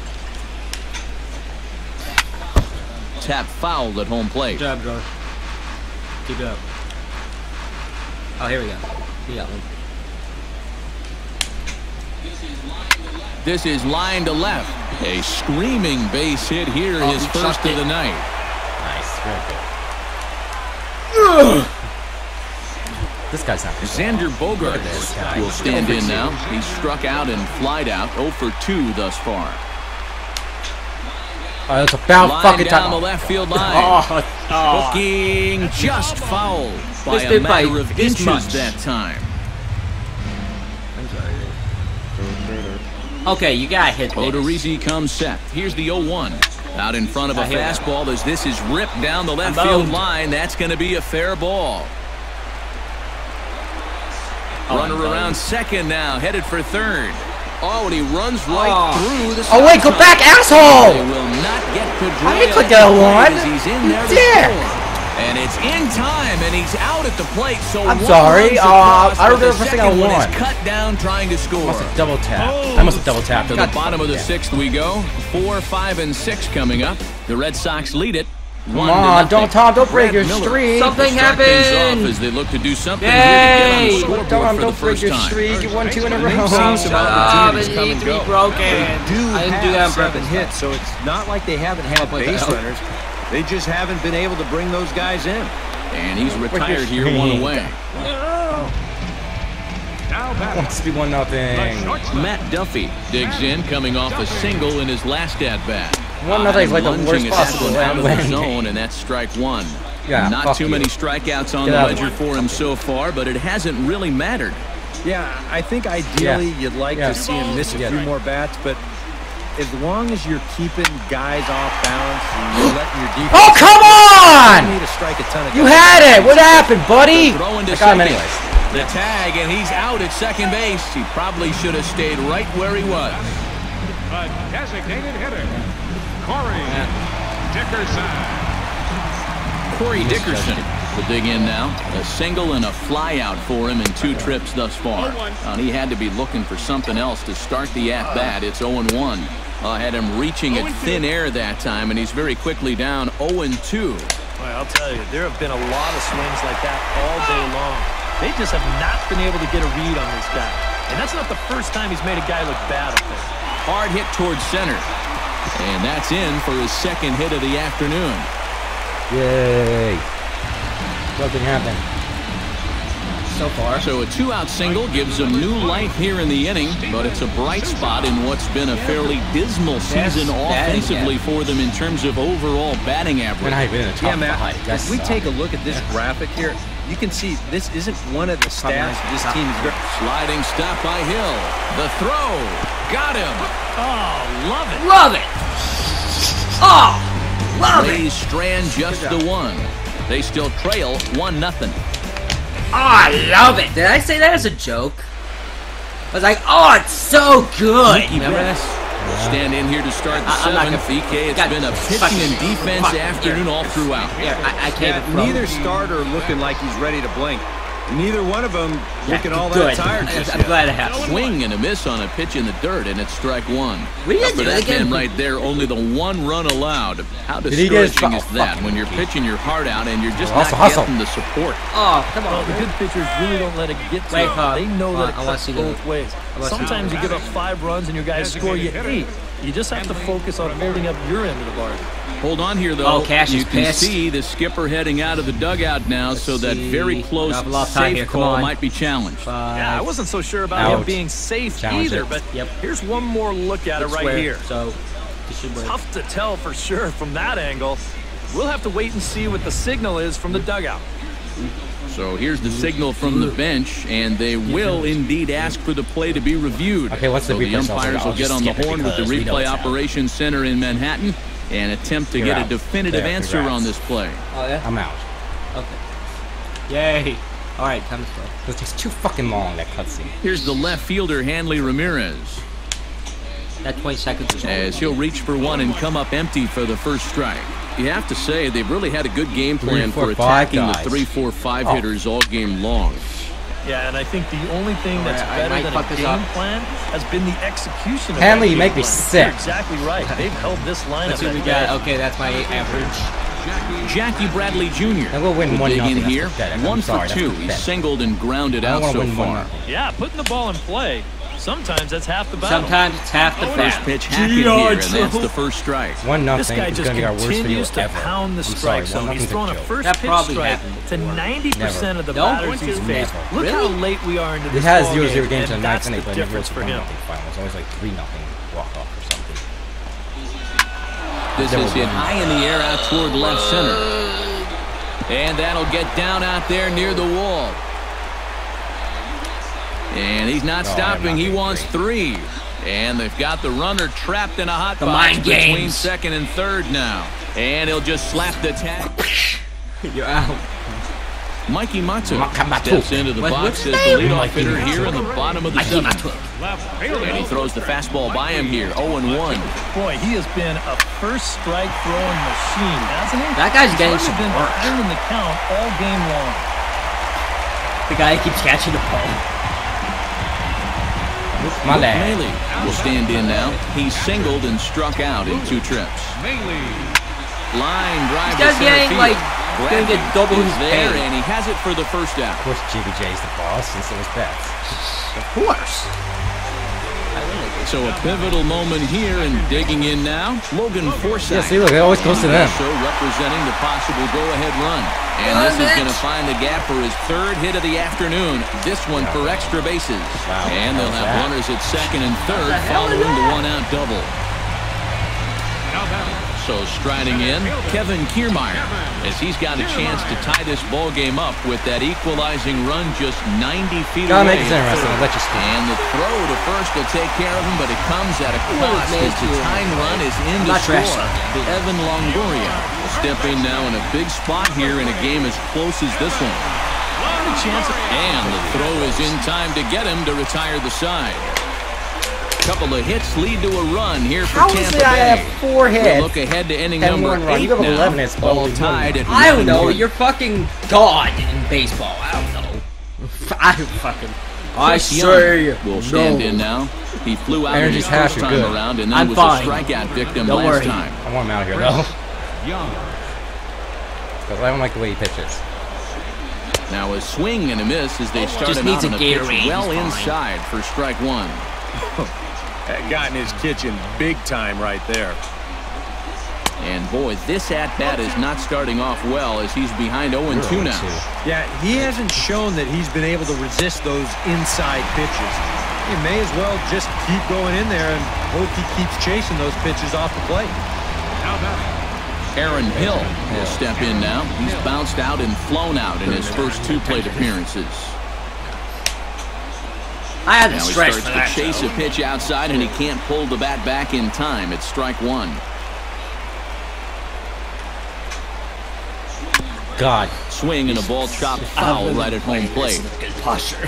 S2: Tap fouled at home plate.
S3: Good job, bro. Keep it up. Oh, here we go. We got one.
S2: This is line to left. A screaming base hit here,
S3: Oh,
S2: his
S3: he
S2: first
S3: chucked
S2: of the
S3: it.
S2: night.
S1: Nice. Very good. This guy's not.
S2: Xander Bogaerts will stand in now. He's struck out and flied out. oh for two thus far.
S1: Oh, it's about
S2: Line
S1: fucking
S2: down
S1: time.
S2: the left field line.
S3: Oh, oh.
S2: Hooking just fouled by
S3: Missed
S2: a
S3: it by
S2: matter of
S3: this
S2: inches
S3: much.
S2: that time.
S3: I'm sorry. Okay, you gotta hit this.
S2: Odorizzi comes set. Here's the oh one. Out in front of a
S3: I hear that.
S2: fastball as this is ripped down the left
S3: I'm
S2: field
S3: owned.
S2: line. That's going to be a fair ball.
S3: Oh,
S2: Runner
S3: I'm
S2: around
S3: owned.
S2: second now, headed for third. Oh, and he runs right
S3: Oh.
S2: through the
S1: Oh wait, go
S2: stop
S1: back,
S2: sign. They
S1: asshole!
S2: will not get Pedroia.
S1: I didn't click
S2: at
S1: that
S2: the plate
S1: one.
S2: as He's in there to
S1: Dick.
S2: score. And it's in time, and he's out at the plate. So
S1: I'm
S2: one
S1: sorry,
S2: runs
S1: uh,
S2: across,
S1: I
S2: but the
S1: remember first thing I
S2: second one
S1: won.
S2: is cut down trying to score.
S1: Must have double tapped. I must have double tapped.
S2: To
S1: God
S2: the bottom of the
S1: damn.
S2: sixth we go. Four, five, and six coming up. The Red Sox lead it.
S1: Come on, don't Tom, don't break your streak.
S3: Something
S2: Start things
S3: happened.
S2: off as they look to do something
S3: Yay.
S2: here to get on the scoreboard
S1: Tom,
S2: for
S1: don't
S2: the
S1: break
S2: first
S1: your
S2: time.
S1: streak. You won two in a row.
S4: They've seen some
S3: Stop,
S4: opportunities
S3: it
S4: come
S3: needs
S4: and
S3: to be
S4: go.
S3: broken.
S4: They do
S3: I didn't
S4: have
S3: do that on
S4: seven
S3: purpose.
S4: hits, so it's not like they haven't had
S3: put
S4: base
S3: that out.
S4: runners. They just haven't been able to bring those guys in.
S2: And he's retired here, one away.
S5: Now back.
S1: Must be one nothing.
S2: Matt Duffy digs in, coming off a single in his last at-bat.
S1: One nothing is like the
S2: Lunging
S1: worst
S2: at that
S1: possible
S2: one out of the
S1: win.
S2: zone, and that's strike one.
S1: Yeah,
S2: Not
S1: fuck
S2: too
S1: you.
S2: many strikeouts on
S1: Get
S2: the
S1: out of
S2: ledger
S1: the
S2: for him so far, but it hasn't really mattered.
S4: Yeah, I think ideally
S1: Yeah.
S4: you'd like
S1: Yeah.
S4: to see him miss a
S1: Yeah.
S4: few more bats, but as long as you're keeping guys off balance and you're letting your defense...
S1: Oh, come
S4: You
S1: on!
S4: need to strike a ton of
S1: You
S4: guys.
S1: had it! What happened, buddy?
S2: Throwing to
S1: I got him
S2: second.
S1: anyways.
S2: The tag, and he's out at second base. He probably should have stayed right where he was.
S5: A designated hitter, Corey Dickerson.
S2: Corey Dickerson will dig in now. A single and a fly out for him in two trips thus far. And he had to be looking for something else to start the at-bat. It's oh and one. Uh, had him reaching at thin air that time, and he's very quickly down oh and two.
S6: Well, I'll tell you, there have been a lot of swings like that all day long. They just have not been able to get a read on this guy. And that's not the first time he's made a guy look bad up there.
S2: Hard hit towards center. And that's in for his second hit of the afternoon.
S1: Yay. Nothing happened.
S3: So far.
S2: So a two-out single gives him new life here in the inning, but it's a bright spot in what's been a fairly dismal season
S3: batting,
S2: offensively
S3: yeah.
S2: for them in terms of overall batting
S1: We're
S2: average.
S1: not even in the top
S4: Yeah, Matt,
S1: five. That's
S4: if we take a look at this graphic here, you can see this isn't one of the stats this team is very...
S2: Sliding stop by Hill. The throw. Got him.
S6: Oh, love it.
S3: Love it. Oh, love it.
S2: Rays strand just the one. They still trail one nothing.
S3: Oh, I love it. Did I say that as a joke? I was like, oh, it's so good. Remember
S2: Betts
S3: this?
S2: will stand in here to start the
S3: I- I'm not
S2: seventh.
S3: gonna-
S2: E K, it's
S3: God,
S2: been a pitching
S3: fuck-
S2: and defense
S3: fuck,
S2: afternoon
S3: here.
S2: all throughout.
S3: Here, I, I can't
S4: Yeah,
S3: even throw.
S4: neither starter looking like he's ready to blink. Neither one of them
S3: Yeah,
S4: looking all
S3: good.
S4: that tired
S3: I-
S4: just
S3: I'm
S4: yet.
S3: glad it happened.
S2: Swing and a miss on a pitch in the dirt, and it's strike one.
S3: What are you
S2: But for
S3: doing
S2: that
S3: again?
S2: man right there, only the one run allowed. How
S1: Did he get his
S2: discouraging is
S1: foul?
S2: that
S1: Fucking
S2: when you're pitching your heart out and you're just
S1: Hustle,
S2: not
S1: hustle.
S2: getting the support?
S3: Oh, come
S6: Well,
S3: on.
S6: the good pitchers really don't let it get to
S3: Wait,
S6: them.
S3: hold on.
S6: They know
S3: Hold
S6: that
S3: on,
S6: it
S3: I wanna
S6: cuts
S3: see the-
S6: both ways.
S3: wanna see
S6: Sometimes
S3: the-
S6: you give up five runs and your guys score you eight. You just have to focus on holding up your end of the bargain.
S2: Hold on here, though.
S3: Oh, Cash
S2: you
S3: is
S2: can
S3: pissed.
S2: see the skipper heading out of the dugout now, so that
S3: see.
S2: very close
S3: Double off tie
S2: safe
S3: here, come
S2: call
S3: on.
S2: might be challenged.
S3: Five.
S6: Yeah, I wasn't so sure about
S1: Out.
S6: him being safe
S1: Challenge
S6: either,
S1: it.
S6: but
S3: Yep.
S6: here's one more look at it right
S3: Square,
S6: here.
S3: So, this should work.
S6: Tough to tell for sure from that angle. We'll have to wait and see what the signal is from the dugout.
S2: So here's the signal from the bench, and they will indeed ask for the play to be reviewed.
S1: Okay, what's the
S2: so the
S1: replay software?
S2: umpires
S1: I'll
S2: will get
S1: just
S2: on the
S1: skip it
S2: horn with the
S1: because we know
S2: replay
S1: it's out.
S2: operations center in Manhattan and attempt to
S1: You're
S2: get
S1: out.
S2: a definitive
S1: There,
S2: answer
S1: congrats.
S2: on this play.
S3: Oh, yeah?
S1: I'm out.
S3: Okay. Yay. All right, time to throw.
S1: This takes too fucking long, that cutscene.
S2: Here's the left fielder, Hanley Ramirez.
S3: That twenty seconds is
S2: As he'll reach for one and come up empty for the first strike. You have to say they've really had a good game plan
S1: Three, four,
S2: for attacking
S1: five
S2: the
S1: guys.
S2: three, four, five
S1: Oh.
S2: hitters all game long.
S6: Yeah, and I think the only thing that's
S3: I
S6: better
S3: might
S6: than
S3: fuck
S6: a
S3: this
S6: game
S3: up.
S6: plan has been the execution of
S1: Hanley,
S6: that
S1: you
S6: game
S1: make me
S6: plan.
S1: sick.
S6: You're exactly right. They've held this lineup
S3: Let's see what we
S6: at
S3: got.
S6: bay.
S3: Okay, that's my average.
S2: Jackie Bradley Junior
S1: Now we'll win
S2: will
S1: one
S2: dig
S1: nothing.
S2: in
S1: That's
S2: here.
S1: pathetic. I'm
S2: One
S1: sorry,
S2: for
S1: that's
S2: two. He's
S1: pathetic.
S2: singled and grounded
S1: I
S2: out
S1: don't want to
S2: so
S1: win one
S2: far.
S1: nothing.
S6: Yeah, putting the ball in play. Sometimes that's half the battle.
S3: Sometimes it's half the
S2: First
S3: fat.
S2: pitch hacking here, and that's the first strike.
S1: One
S6: This
S1: nothing
S6: guy
S1: is
S6: just
S1: going to be our worst video
S6: continues to
S1: ever.
S6: pound the
S1: I'm sorry,
S6: strike
S1: one
S6: zone. He's
S1: nothing's
S6: thrown a
S1: joke.
S6: first
S3: That
S6: pitch
S3: probably
S6: strike
S3: happened
S6: to
S3: before.
S6: ninety percent of the
S3: No?
S6: batters he's
S3: Never.
S6: faced. Look
S1: Really?
S6: how late we are into
S1: It
S6: this
S1: has
S6: ball
S1: zero
S6: game,
S1: zero games in
S6: and
S1: the ninth
S6: that's
S1: inning,
S6: the
S1: but it never
S6: difference
S1: was
S6: for
S1: one
S6: him.
S1: nothing final. It's always like three nothing walk off or something.
S2: This is hit high in the air out toward left center. And that'll get down out there near the wall. And he's not
S1: Oh, I'm
S2: stopping.
S1: not
S2: He
S1: being
S2: wants
S1: great.
S2: three. And they've got the runner trapped in a hot
S3: The
S2: box
S3: mind
S2: between
S3: games.
S2: second and third now. And he'll just slap the tag.
S3: You're out.
S2: Mikey Matsu
S1: Makamatu.
S2: steps into the
S3: What-
S2: box
S3: what's
S2: as
S3: his
S2: the
S3: name?
S2: leadoff
S1: Mikey
S2: hitter
S1: Matsu.
S2: here in the bottom of the
S3: Mikey
S2: seventh.
S3: Matsu.
S5: Left field.
S2: And he throws the fastball by him here, oh and one.
S6: Boy, he has been a first strike throwing machine, hasn't he?
S3: That guy's
S6: He's
S3: getting
S6: hardly
S3: some
S6: been
S3: work.
S6: behind in the count all game long.
S3: The guy keeps catching the ball.
S1: My lad.
S2: Maley will stand in now. He's singled and struck out in two trips.
S5: Mainly.
S2: Line drive
S3: This
S2: to
S3: guy's
S2: center
S3: getting,
S2: field.
S3: like, gonna get
S2: Bradley
S3: double
S2: is
S3: his
S2: there,
S3: pay.
S2: and he has it for the first out.
S1: Of course, G B J's the boss, and so is Betts.
S3: Of course.
S2: So a pivotal moment here, and digging in now, Logan Forsythe.
S1: Yeah, see, look, it always goes to them.
S2: So representing the possible go-ahead run. And this is going to find the gap for his third hit of the afternoon. This one for extra bases.
S1: Wow,
S2: And they'll
S1: how's
S2: have
S1: that?
S2: runners at second and third
S3: hell is
S2: following the
S3: that?
S2: one-out double.
S5: Now batting.
S2: So striding in, Kevin Kiermaier, as he's got a chance to tie this ball game up with that equalizing run just ninety feet
S1: Gotta
S2: away.
S1: make it interesting. I'll let you speak.
S2: And the throw to first will take care of him, but it comes at a cost
S3: man,
S2: as the
S3: too.
S2: tying run is in
S3: I'm
S2: to
S3: not
S2: score.
S3: trashing.
S2: Evan Longoria will step in now in a big spot here in a game as close as this one.
S6: Chance of
S2: And the throw is in time to get him to retire the side. Couple of hits lead to a run here for
S1: How is
S2: Tampa
S1: it I
S2: Bay.
S1: have four
S2: We'll
S1: hits
S2: look ahead to inning
S1: and
S2: number
S1: one run?
S2: eight
S1: You have
S2: now.
S1: eleven hits, but
S2: All
S1: only one
S2: tied at
S1: run.
S3: I don't know.
S2: one.
S3: You're fucking God in baseball. I don't know. I fucking. I
S2: Chris
S3: say
S2: Young will stand
S3: no.
S2: in now. He flew out in
S1: Energy's
S2: his
S1: half,
S2: first
S1: you're
S2: time
S1: good.
S2: around and then
S3: I'm
S2: was
S3: fine.
S2: a strikeout victim
S3: Don't
S2: last
S3: worry.
S2: time.
S1: I want him out of here, though.
S5: Young.
S1: Because I don't like the way he pitches.
S2: Now a swing and a miss as they start
S3: Just
S2: him
S3: needs
S2: out
S3: a
S2: on a pitch
S3: Gatorade,
S2: well
S3: he's fine.
S2: inside for strike one.
S4: That got in his kitchen big time right there.
S2: And boy, this at-bat is not starting off well as he's behind oh and two now.
S4: Yeah, he hasn't shown that he's been able to resist those inside pitches. You may as well just keep going in there and hope he keeps chasing those pitches off the plate.
S5: Now batting.
S2: Aaron Hill will step in now. He's bounced out and flown out in his first two plate appearances.
S3: I had to
S2: Now he
S3: stretch
S2: starts
S3: for
S2: to
S3: that.
S2: chase a pitch outside, and he can't pull the bat back in time. It's strike one.
S1: God.
S2: Swing and a ball chopped foul right at home plate.
S3: Good posture.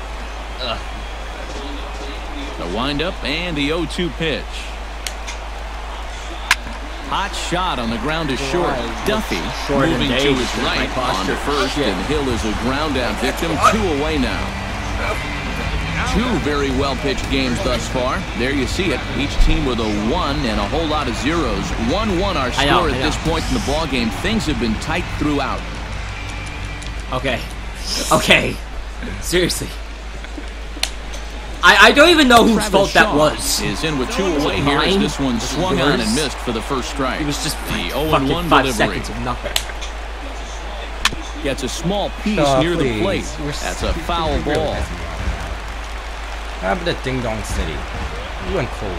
S2: The windup and the oh two pitch. Hot shot on the ground to short. Duffy
S3: Short and
S2: moving to
S3: Dave
S2: his
S3: with my
S2: right on
S3: posture.
S2: to first,
S3: Shit.
S2: and Hill is a ground out victim. Two away now. Two very well pitched games thus far. There you see it. Each team with a one and a whole lot of zeros. one one our
S3: I know,
S2: score
S3: I
S2: at
S3: know.
S2: this point in the ball game. Things have been tight throughout.
S3: Okay. Okay. Seriously. I I don't even know whose
S2: Travis
S3: fault that
S2: Shaw
S3: was.
S2: is in with two away here as
S3: Mine?
S2: this one
S3: Was it
S2: swung on
S3: yours?
S2: and missed for the first strike.
S3: It was just
S2: the
S3: like
S2: oh and
S3: fucking
S2: one
S3: five
S2: delivery.
S3: seconds of nothing.
S2: Gets a small piece
S1: Oh,
S2: near the
S1: please.
S2: plate.
S1: We're
S2: That's a
S1: stupid,
S2: foul
S1: really
S2: ball.
S1: pissing me off. How about that Ding Dong City? You went cold.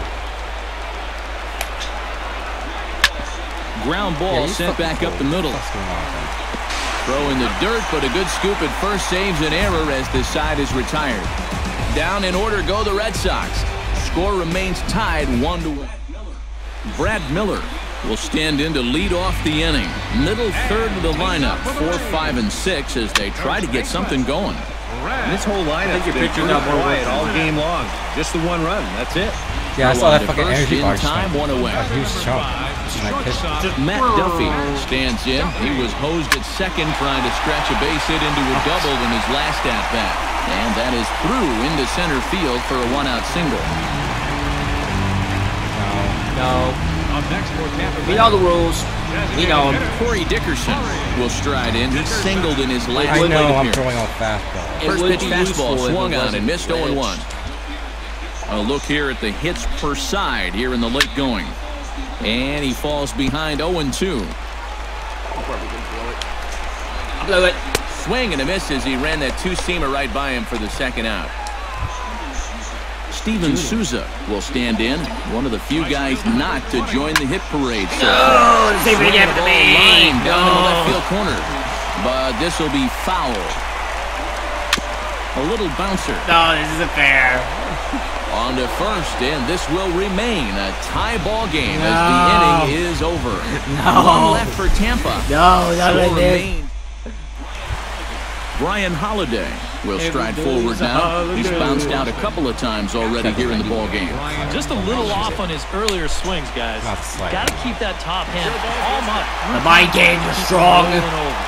S2: Ground ball
S1: Yeah, you
S2: sent
S1: fucking
S2: back up
S1: cold.
S2: the middle.
S1: What's going on with him?
S2: Throw in the dirt, but a good scoop at first saves an error as this side is retired. Down in order go the Red Sox. Score remains tied one to one. Brad Miller will stand in to lead off the inning. Middle third of the lineup, four, five, and six as they try to get something going.
S4: And this whole lineup's
S3: your
S4: been
S3: pitcher's
S4: pretty
S3: not more
S4: quiet
S3: worth it.
S4: all game long. Just the one run. That's it.
S1: Yeah, I
S2: Throw
S1: saw
S2: on
S1: that
S2: to
S1: fucking
S2: first
S1: energy
S2: in
S1: bar.
S2: time, one away.
S1: A huge chunk. And I pitched it.
S2: Matt Duffy stands in. He was hosed at second trying to scratch a base hit into a double in his last at-bat. And that is through into center field for a one-out single.
S3: No.
S5: Up next for Tampa
S3: We
S5: Bay.
S3: know the rules. We know them.
S2: Corey Dickerson will stride in. He singled in his last
S1: I
S2: plate
S1: know I'm
S2: appearance.
S1: throwing off fastball.
S3: It
S2: First
S3: would
S2: pitch
S3: be
S2: fastball
S3: useful if
S2: swung
S3: it
S2: on
S3: wasn't
S2: and missed oh and one. A look here at the hits per side here in the late going. And he falls behind oh and two.
S3: Blew it.
S2: Swing and a miss as he ran that two-seamer right by him for the second out. Steven Souza will stand in, one of the few guys not to join the hit parade. So
S3: Oh, the same thing happened to me.
S2: line down in the left
S3: No.
S2: field corner. But this will be foul. A little bouncer.
S3: No, this isn't fair.
S2: On to first, and this will remain a tie ball game
S3: No.
S2: as the inning is over.
S3: No.
S2: One left for Tampa.
S3: No, not
S2: Score
S3: like this.
S2: remains. Brian Holiday will stride
S3: Every
S2: forward
S3: day's a
S2: now. He's
S3: holiday.
S2: bounced out a couple of times already here in the ball game.
S6: Just a little off on his earlier swings, guys.
S1: Not slight.
S6: Got to keep that top hand palm up.
S3: The mind games are strong.
S6: Over and over.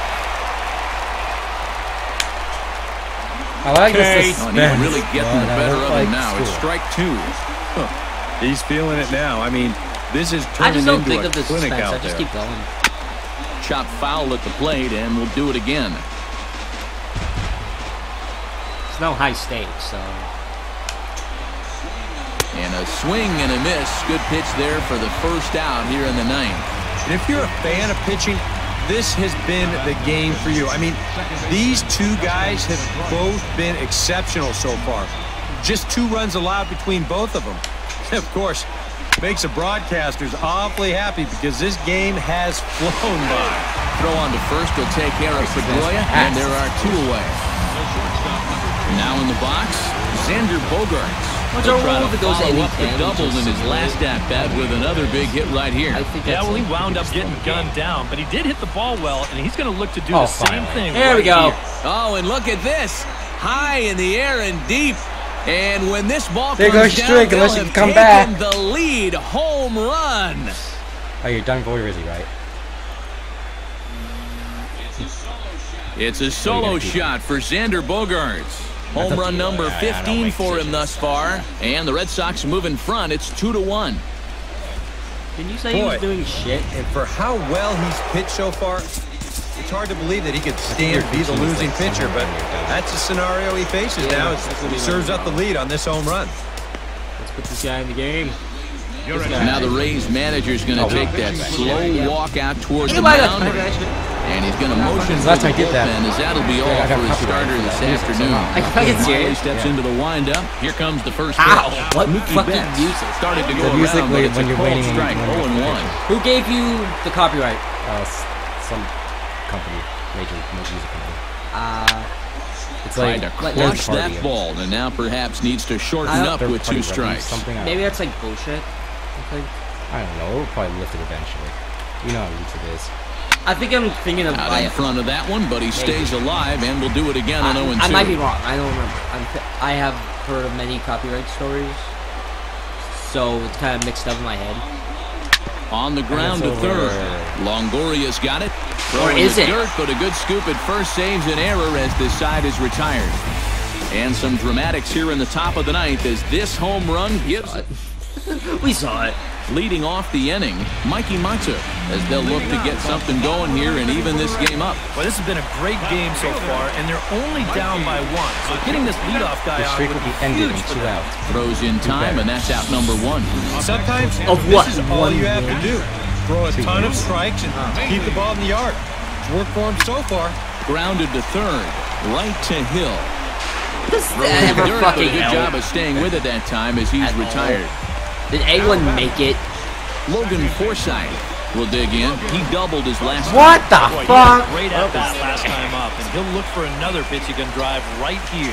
S1: I like
S3: Okay.
S1: this
S2: Oh,
S1: suspense.
S2: and he's really getting the
S1: but I
S2: better
S1: don't
S2: of him
S1: like
S2: now. It's
S1: school.
S2: strike two.
S4: He's feeling it now. I mean, this is
S3: I
S4: turning
S3: just don't
S4: into
S3: think
S4: a
S3: of the
S4: clinic
S3: suspense.
S4: out
S3: I just
S4: there.
S3: keep going.
S2: Chop foul at the plate, and we'll do it again.
S3: It's no high stakes, so.
S2: And a swing and a miss. Good pitch there for the first out here in the ninth.
S4: And if you're a fan of pitching, this has been the game for you. I mean, these two guys have both been exceptional so far. Just two runs allowed between both of them. Of course, makes the broadcasters awfully happy because this game has flown by.
S2: Throw on to first will take care of Pedroia, and there are two away. Now in the box, Xander Bogaerts.
S3: What's
S2: He'll
S3: our
S2: try
S3: rule
S2: to
S3: if it goes
S2: follow
S3: any
S2: up the
S3: ten,
S2: double
S3: just
S2: in his
S3: submit
S2: last
S3: it?
S2: at-bat with another big hit right here.
S3: I think
S6: Yeah,
S3: that's
S6: well, he
S3: it.
S6: wound up getting gunned down, but he did hit the ball well, and he's going to look to do
S1: Oh,
S6: the same
S1: finally.
S6: thing.
S3: There we
S6: right
S3: go.
S6: here.
S2: Oh, and look at this. High in the air and deep. And when this ball
S1: There
S2: comes
S1: goes
S2: down,
S1: Strick,
S2: they'll
S1: unless you
S2: have
S1: come
S2: taken
S1: back.
S2: the lead home run.
S1: Oh, you're done for Rizzy, right?
S2: It's a solo shot for Xander Bogaerts. Home
S1: That's a-
S2: run number
S1: I- I don't
S2: fifteen
S1: make
S2: for him
S1: decisions.
S2: thus far. And the Red Sox move in front. It's two to one.
S3: Didn't you say he
S4: Boy.
S3: was doing shit?
S4: And for how well he's pitched so far, it's hard to believe that he could stand to be the losing pitcher, but that's the scenario he faces
S3: Yeah,
S4: now.
S3: that's what
S4: He
S3: he
S4: serves
S3: knows
S4: up the lead on this home run.
S3: Let's put this guy in the game.
S5: You're
S3: This
S5: in.
S3: guy.
S2: Now the Rays manager's going to
S1: Oh,
S2: take
S1: wow.
S2: that slow walk out toward the
S3: Anybody got
S2: mound.
S3: copyright shit?
S2: And he's going to motion
S1: Last
S2: for the
S1: time I did that,
S2: bullpen as that'll be all
S1: I got
S2: for his
S1: copyright
S2: starter
S1: for
S2: this
S1: that music
S2: afternoon.
S1: somehow.
S3: I fucking
S2: Miley
S3: serious.
S2: steps
S1: Yeah.
S2: into the windup. Here comes the first
S3: Ow!
S2: pitch.
S3: What
S2: Mookie
S3: fucking
S2: Betts
S3: music?
S2: started to go
S1: The music
S2: around, but
S1: when-
S2: it's
S1: when
S2: a
S1: you're
S2: cold
S1: waiting and
S2: strike,
S1: when you're
S2: oh and one.
S3: Who gave you the copyright?
S1: Uh, s- some company, major music company.
S3: Uh,
S1: It's
S2: Tried
S1: like
S2: to
S3: like
S2: crush
S1: third
S2: that
S1: party.
S2: ball, and now perhaps needs to shorten
S3: I don't-
S2: up
S1: Third
S2: with
S1: party
S2: two
S1: revenue,
S2: strikes.
S1: Something. I
S3: maybe
S1: don't,
S3: that's like bullshit. I think.
S1: I don't know. We'll probably lift it eventually. You know how YouTube is.
S3: I think I'm thinking of.
S2: Out
S3: I,
S2: in front of that one, but he stays alive and will do it again on oh and
S3: I, I
S2: two.
S3: might be wrong. I don't remember. I'm, th- I have heard of many copyright stories, so it's kind of mixed up in my head.
S2: On the ground to
S1: That's
S2: third.
S1: over.
S2: Longoria's got it.
S3: Or
S2: Throwing
S3: is
S2: the
S3: it?
S2: dirt, but a good scoop at first saves an error as this side is retired. And some dramatics here in the top of the ninth as this home run gives it.
S3: We saw it.
S2: Leading off the inning, Mikey Mata, as they'll look to get something going here and even this game up.
S6: Well, this has been a great game so far, and they're only down by one. So getting this leadoff guy
S1: The
S6: on
S1: streak
S6: would
S1: will
S6: be
S1: be ended in
S6: huge for
S1: two
S6: them.
S1: outs.
S2: Throws in time, and that's out number one.
S4: Sometimes
S3: Of
S4: this
S3: what?
S4: is all
S3: One
S4: you have to do. Throw a
S1: Two
S4: ton of
S1: games.
S4: strikes and keep the ball in the yard. It's worked for him so far.
S2: Grounded to third, right to Hill.
S3: This
S2: Throws
S3: never
S2: the dirt, but a
S3: fucking
S2: good job
S3: helped.
S2: of staying with it that time as he's
S3: At all.
S2: retired.
S3: Did anyone make it?
S2: Logan Forsythe will dig in. He doubled his last
S1: What the
S6: Boy, he had
S1: fuck?
S6: a great at bat last time up, and he'll look for another pitch he can drive right here.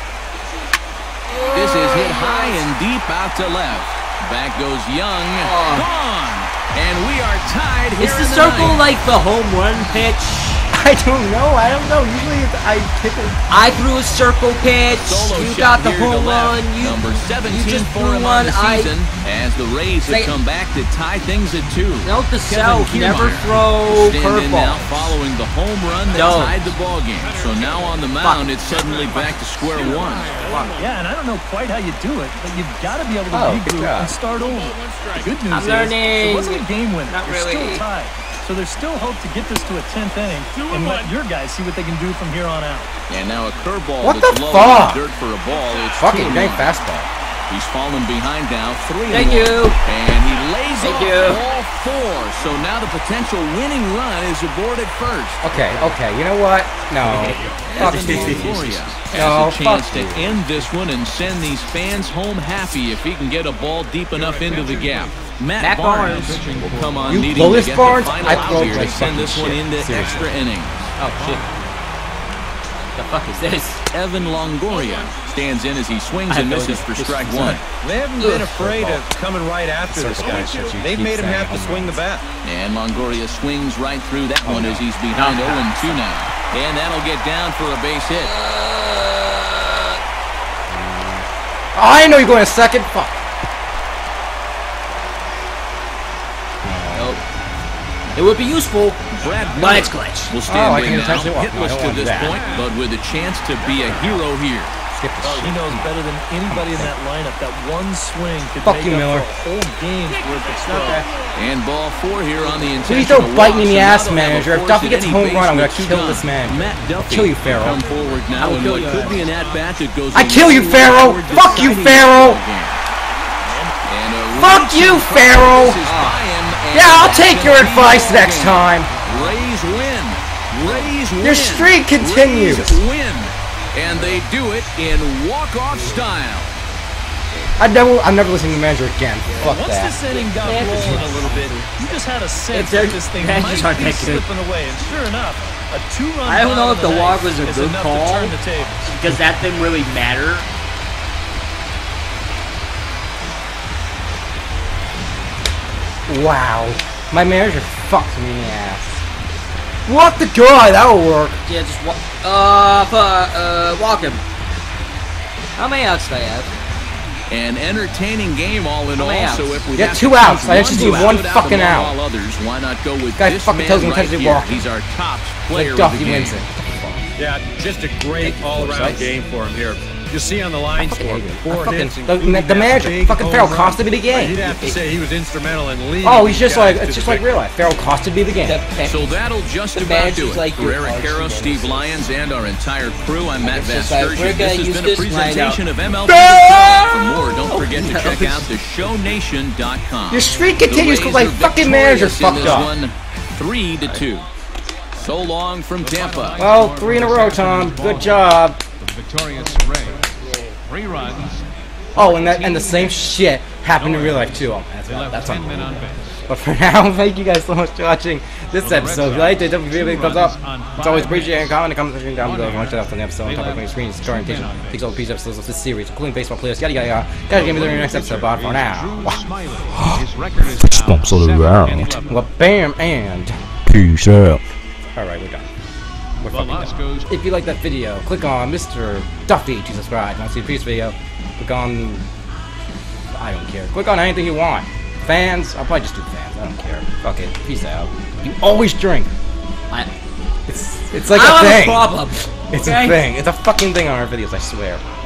S2: This is hit high and deep out to left. Back goes Young. Gone. And we are tied here
S3: Is the
S2: in the
S3: circle
S2: ninth.
S3: like the home run pitch?
S1: I don't know. I don't know. Usually it's, I pick a...
S3: I threw a circle pitch.
S2: Solo
S3: You
S2: shot
S3: got the
S2: here to
S3: home
S2: left.
S3: run. You,
S2: Number seventeen
S3: you just
S2: for
S3: threw
S2: him on
S3: one.
S2: the
S3: I
S2: season as the Rays have
S3: Say-
S2: come back to tie things at two.
S3: note the
S2: Kevin
S3: self. Never
S2: Kiermaier
S3: throw
S2: stand in now
S3: curveball.
S2: following the home run that
S3: Don't.
S2: tied the ball game. So now on the mound, it's suddenly back to square one.
S6: Yeah, and I don't know quite how you do it, but you've got to be able to
S1: Oh, good
S6: regroup
S1: job.
S6: and start over. The good news
S3: I'm
S6: is
S3: learning.
S6: it wasn't a game winner.
S3: Not
S6: You're
S3: really.
S6: still tied. So there's still hope to get this to a tenth inning and let your guys see what they can do from here on out.
S2: And now a curveball
S1: What
S2: that's
S1: the
S2: low
S1: fuck?
S2: in the dirt for a ball. It's
S1: Fucking
S2: two
S1: dang
S2: one.
S1: fastball.
S2: He's fallen behind now, three
S3: Thank
S2: and one.
S3: you.
S2: And he lays
S3: Thank
S2: off
S3: you.
S2: all four. So now the potential winning run is aboard at first.
S1: Okay, okay. You know what? No. Fuck
S2: Evan
S1: you.
S2: Longoria
S1: No,
S2: has a chance
S1: fuck
S2: to
S1: you.
S2: end this one and send these fans home happy if he can get a ball deep enough into the gap. Matt,
S3: Matt
S2: Barnes
S3: Barnes.
S2: will come on
S1: You
S2: needing
S1: blow
S2: to
S1: this
S2: get
S1: Barnes?
S2: the final
S1: I
S2: out
S1: throw
S2: here
S1: like
S2: to send
S1: fucking
S2: this one
S1: shit.
S2: into
S1: Seriously.
S2: extra innings.
S3: Oh shit. The fuck is this?
S2: Evan Longoria stands in as he swings and misses for strike one.
S4: They haven't been afraid of coming right after this guy. They've made him have to swing the bat.
S2: And Longoria swings right through that one as he's behind oh and two now. And that'll get down for a base hit.
S1: I know you're going a second. Fuck.
S3: Nope. It would be useful,
S2: Brad
S3: but it's
S2: Miller
S3: glitch.
S2: will
S1: Oh,
S2: stand
S1: I
S2: in
S1: can
S2: now,
S1: intentionally walk. No, I
S2: hitless
S1: don't
S2: to
S1: want
S2: this
S1: that.
S2: point, but with a chance to be a hero here.
S1: Skip this
S6: Oh,
S1: shit.
S6: he knows better than anybody in that lineup. That one swing could
S1: Fuck
S6: make
S1: you,
S6: up
S1: Miller.
S6: for a whole game's worth of stuff.
S2: And ball four here on the
S1: Please
S2: intentional
S1: don't bite me in the
S2: walk,
S1: ass,
S2: so now they'll have
S1: manager.
S2: a
S1: If Duffy
S2: force
S1: gets
S2: at
S1: home
S2: any
S1: run, I'm
S2: base
S1: gonna
S2: with
S1: kill
S2: two
S1: this
S2: gone.
S1: man.
S2: Matt Duffy
S1: Kill you, Farrell.
S2: come forward now
S3: I'll
S2: in
S3: kill
S2: what
S3: your
S2: could
S3: ass.
S2: be an at-bat that goes
S1: I
S2: a
S1: kill you,
S2: long way
S1: Farrell.
S2: toward
S1: Fuck you,
S2: deciding
S1: Farrell.
S2: the game. And a
S1: Fuck
S2: reach
S1: you,
S2: in front
S1: Farrell.
S2: misses by him, and
S1: Yeah, I'll
S2: that's
S1: take
S2: gonna
S1: your
S2: be
S1: advice
S2: the ball
S1: next
S2: game.
S1: time.
S2: Rays win. Rays win.
S1: Your streak continues.
S2: Rays win. And they do it in walk-off style.
S1: I never, I'm never listening to the manager again. Fuck
S6: Once
S1: that.
S6: this inning got rolling a little bit, you just had a sense
S3: They're-
S6: that this thing
S3: they're
S6: might
S3: just aren't
S6: be
S3: that good.
S6: slipping away. And sure enough, a two-run
S3: I don't know
S6: bottom
S3: if the
S6: of
S3: walk
S6: ninth
S3: was a
S6: is
S3: good
S6: enough
S3: call.
S6: to turn the table.
S3: Does that thing really matter?
S1: Wow. My manager fucked me in the ass. What the guy? That'll work.
S3: Yeah, just walk. Uh, fu- uh, walk him. How many outs do I have?
S2: An entertaining game all in
S3: How
S2: all.
S3: many outs?
S2: So if we
S1: Yeah,
S2: have
S1: two
S2: to
S1: outs.
S2: choose
S1: I just
S2: one
S1: need
S2: to
S1: one
S2: put out
S1: fucking
S2: among
S1: out.
S2: all others, why not go with
S1: Guy
S2: this
S1: fucking
S2: man
S1: tells me
S2: right
S1: intensely
S2: here?
S1: walking.
S2: He's our top player
S1: Like
S2: of
S1: Duffy
S2: the game.
S1: wins it.
S4: Yeah, just a great all-around game for him here. You see on the line
S1: fucking
S4: score,
S1: hate him.
S4: four
S1: I fucking-
S4: hits,
S1: the-
S4: including
S1: the
S4: that
S1: manager,
S4: big
S1: fucking
S4: home
S1: Farrell
S4: run.
S1: costed me the game.
S4: You'd have to say he was instrumental in leading.
S1: Oh, he's
S4: these
S1: just
S4: guys
S1: like,
S4: to
S1: it's
S4: the
S1: just like
S4: victory.
S1: real life. Farrell costed me the game.
S2: So that'll just
S3: The
S2: about
S3: badge
S2: do
S3: is
S2: it.
S3: like
S2: For
S3: your
S2: Eric
S3: Archie
S2: Harrow,
S3: bonus.
S2: Steve Lyons, and our entire crew, I'm Matt
S3: It's just like,
S2: Vasgersian.
S3: we're
S2: This
S3: gonna
S2: has
S3: use
S2: been a
S3: this
S2: presentation
S3: lineup.
S2: of M L B.
S1: Ah!
S2: For more, don't forget to
S3: no.
S2: check out the show nation dot com.
S1: Your streak continues
S2: The
S1: because my
S2: Rays are
S1: fucking manager
S2: victorious in
S1: fucked
S2: this
S1: up.
S2: one, three to two. So long from Tampa.
S1: Well, three in a row, Tom. Good job.
S5: The victorious Rays. Three runs.
S1: Oh, and that and the same shit happened in real life too. Oh, that's
S5: They left
S1: that's
S5: ten men
S1: unbelievable.
S5: on base.
S1: But for now, thank you guys so much for watching this episode. If you liked it, don't forget to thumbs up. It's always appreciated. Comment, comment section down below if you want to check out the episode on top of my screen. It's current takes all the piece episodes of this series, including baseball players. Yada yada yada. Guys, give me the next episode. Bye for now.
S5: Drew Smiley. His record is now
S7: Bumps all
S5: seven
S7: around.
S5: and eleven.
S1: Well, bam and.
S7: Peace out.
S1: All right, we're done. We're
S5: The
S1: fucking
S5: loss
S1: done.
S5: goes
S1: If you like that video, click on Mister Duffy to subscribe. Want to see the previous video? Click on. I don't care. Click on anything you want. Fans, I'll probably just do fans. I don't care. Fuck it. Peace out. You always drink.
S3: I,
S1: It's it's like
S3: I
S1: a
S3: don't have a
S1: thing.
S3: problem.
S1: It's
S3: okay?
S1: a thing. It's a fucking thing on our videos. I swear.